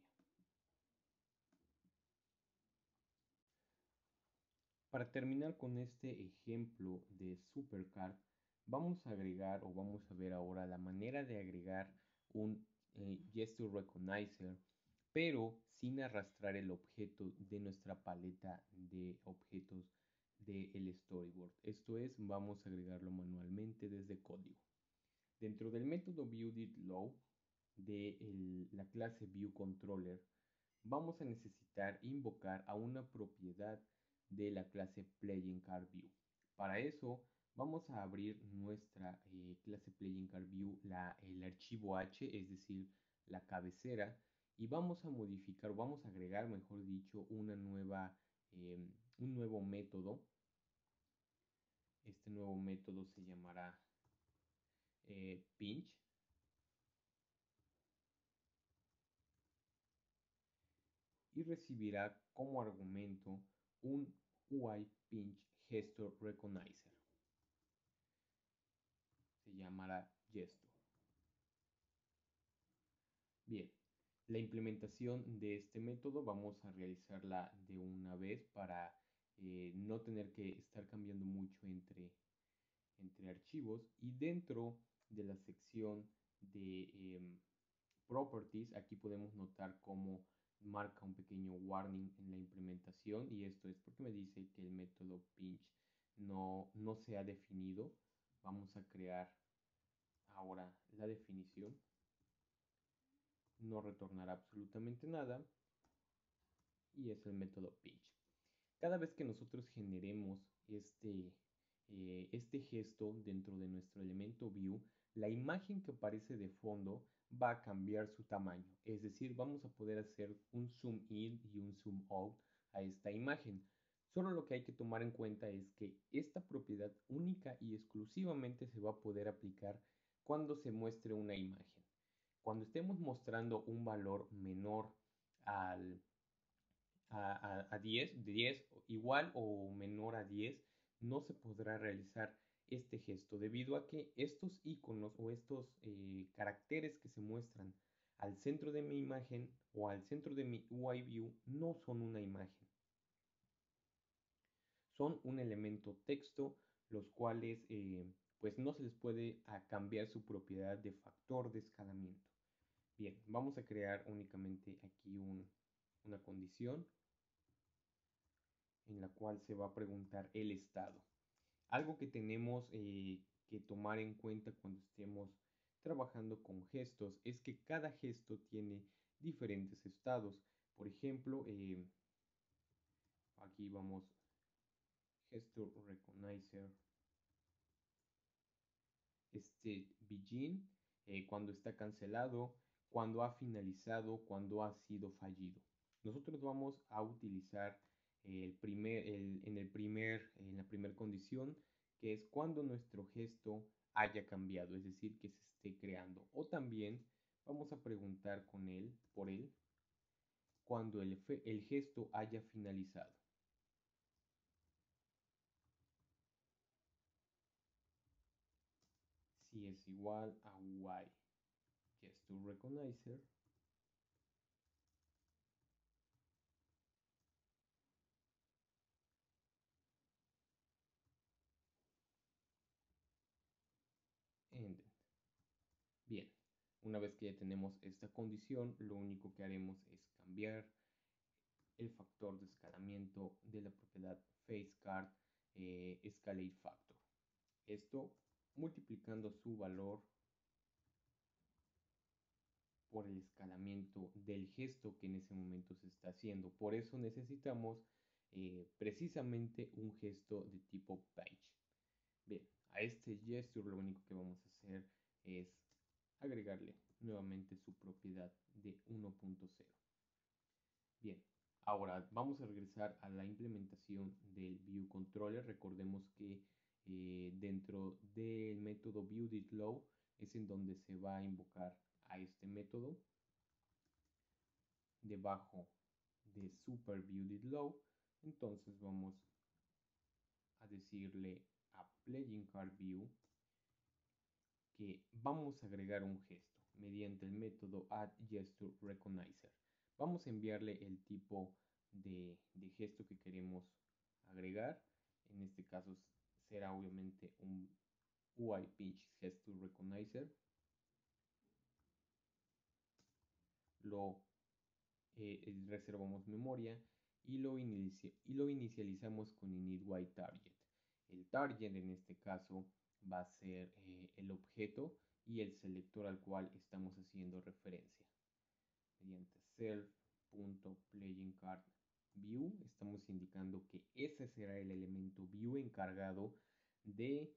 [SPEAKER 1] Para terminar con este ejemplo de Supercard, vamos a agregar o vamos a ver ahora la manera de agregar un Gesture Recognizer, pero sin arrastrar el objeto de nuestra paleta de objetos del storyboard. Esto es, vamos a agregarlo manualmente desde código. Dentro del método viewDidLow de la clase viewController, vamos a necesitar invocar a una propiedad de la clase playingCardView. Para eso vamos a abrir nuestra clase playingCardView, el archivo H, es decir, la cabecera, y vamos a modificar, vamos a agregar, mejor dicho, un nuevo método. Este nuevo método se llamará pinch. Y recibirá como argumento un UI Pinch Gesture Recognizer. Se llamará Gesto. Bien, la implementación de este método vamos a realizarla de una vez para no tener que estar cambiando mucho entre archivos. Y dentro de la sección de Properties, aquí podemos notar cómo marca un pequeño warning en la implementación y esto es porque me dice que el método pinch no se ha definido. Vamos a crear ahora la definición. No retornará absolutamente nada y es el método pinch. Cada vez que nosotros generemos este gesto dentro de nuestro elemento view, la imagen que aparece de fondo va a cambiar su tamaño. Es decir, vamos a poder hacer un zoom in y un zoom out a esta imagen. Solo lo que hay que tomar en cuenta es que esta propiedad única y exclusivamente se va a poder aplicar cuando se muestre una imagen. Cuando estemos mostrando un valor menor al, a 10 igual o menor a 10, no se podrá realizar este gesto debido a que estos iconos o estos caracteres que se muestran al centro de mi imagen o al centro de mi UI view no son una imagen. Son un elemento texto, los cuales pues no se les puede cambiar su propiedad de factor de escalamiento. Bien, vamos a crear únicamente aquí una condición en la cual se va a preguntar el estado. Algo que tenemos que tomar en cuenta cuando estemos trabajando con gestos es que cada gesto tiene diferentes estados. Por ejemplo, aquí vamos, gesto recognizer, begin, cuando está cancelado, cuando ha finalizado, cuando ha sido fallido. Nosotros vamos a utilizar en la primera condición, que es cuando nuestro gesto haya cambiado, es decir, que se esté creando. O también vamos a preguntar por él, cuando el gesto haya finalizado. Si es igual a y gesture recognizer, ended. Bien, una vez que ya tenemos esta condición, lo único que haremos es cambiar el factor de escalamiento de la propiedad FaceCard Escalate Factor. Esto multiplicando su valor por el escalamiento del gesto que en ese momento se está haciendo. Por eso necesitamos precisamente un gesto de tipo page. Bien, a este gesture lo único que vamos a hacer es agregarle nuevamente su propiedad de 1.0. Bien, ahora vamos a regresar a la implementación del View Controller. Recordemos que dentro del método ViewDidLow es en donde se va a invocar a este método. Debajo de SuperViewDidLow, entonces vamos a decirle a PlayingCardView que vamos a agregar un gesto mediante el método addGestureRecognizer. Vamos a enviarle el tipo de gesto que queremos agregar. En este caso será obviamente un UI Pinch Gesture Recognizer. Lo reservamos memoria y lo inicializamos con initYTarget. El target en este caso va a ser el objeto y el selector al cual estamos haciendo referencia. Mediante self.playingCardView estamos indicando que ese será el elemento view encargado de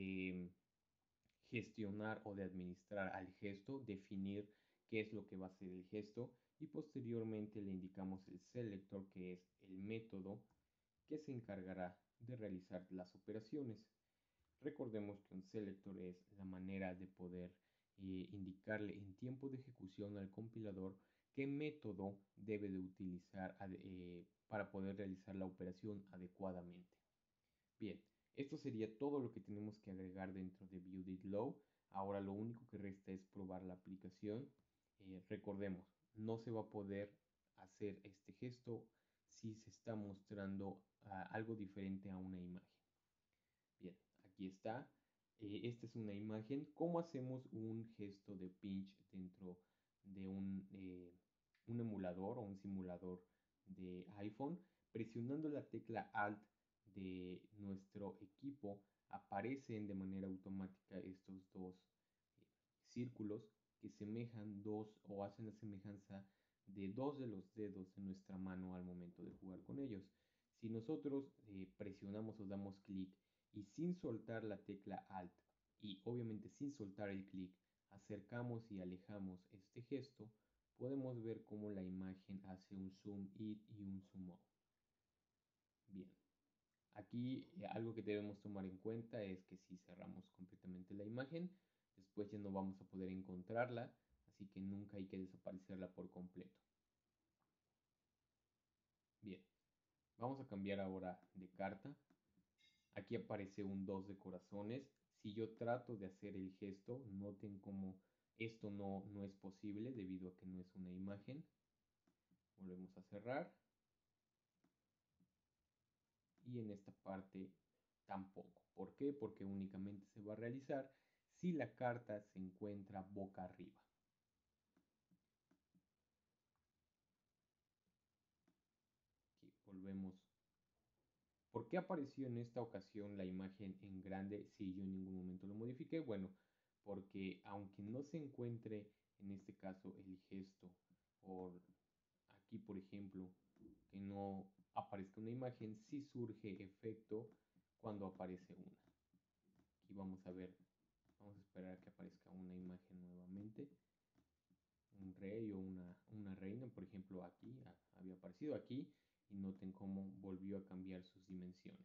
[SPEAKER 1] gestionar o de administrar al gesto, definir qué es lo que va a ser el gesto y posteriormente le indicamos el selector, que es el método que se encargará de realizar las operaciones. Recordemos que un selector es la manera de poder indicarle en tiempo de ejecución al compilador qué método debe de utilizar para poder realizar la operación adecuadamente. Bien, esto sería todo lo que tenemos que agregar dentro de ViewDidLow. Ahora lo único que resta es probar la aplicación. Recordemos, no se va a poder hacer este gesto si se está mostrando algo diferente a una imagen. Bien, aquí está. Esta es una imagen. ¿Cómo hacemos un gesto de pinch dentro de un emulador o un simulador de iPhone? Presionando la tecla Alt de nuestro equipo aparecen de manera automática estos dos círculos que semejan dos o hacen la semejanza de dos de los dedos de nuestra mano al momento de jugar con ellos. Si nosotros presionamos o damos clic y sin soltar la tecla Alt y obviamente sin soltar el clic, acercamos y alejamos este gesto, podemos ver cómo la imagen hace un zoom in y un zoom out. Bien, aquí algo que debemos tomar en cuenta es que si cerramos completamente la imagen, después ya no vamos a poder encontrarla, así que nunca hay que desaparecerla por completo. Bien, vamos a cambiar ahora de carta. Aquí aparece un 2 de corazones. Si yo trato de hacer el gesto, noten cómo esto no es posible debido a que no es una imagen. Volvemos a cerrar. Y en esta parte tampoco. ¿Por qué? Porque únicamente se va a realizar si la carta se encuentra boca arriba. Aquí volvemos. ¿Por qué apareció en esta ocasión la imagen en grande si yo en ningún momento lo modifiqué? Bueno, porque aunque no se encuentre en este caso el gesto o aquí por ejemplo que no aparezca una imagen, sí surge efecto cuando aparece una. Aquí vamos a ver, vamos a esperar a que aparezca una imagen nuevamente. Un rey o una reina, por ejemplo aquí, había aparecido aquí y noten cómo volvió a cambiar sus dimensiones.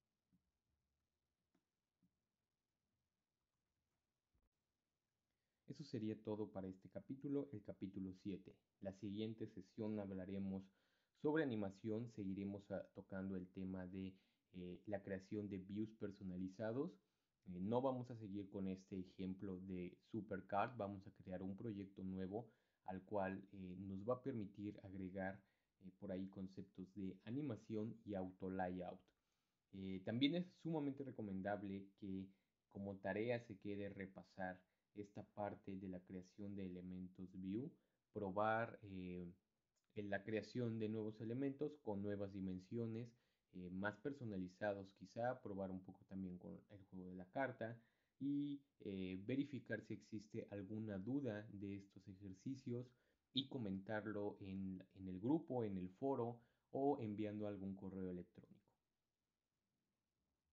[SPEAKER 1] Eso sería todo para este capítulo, el capítulo 7. La siguiente sesión hablaremos sobre animación, seguiremos tocando el tema de la creación de views personalizados. No vamos a seguir con este ejemplo de Supercard, vamos a crear un proyecto nuevo al cual nos va a permitir agregar por ahí conceptos de animación y auto layout. También es sumamente recomendable que como tarea se quede repasar esta parte de la creación de elementos view, probar en la creación de nuevos elementos con nuevas dimensiones, más personalizados quizá, probar un poco también con el juego de la carta y verificar si existe alguna duda de estos ejercicios y comentarlo en el grupo, en el foro o enviando algún correo electrónico.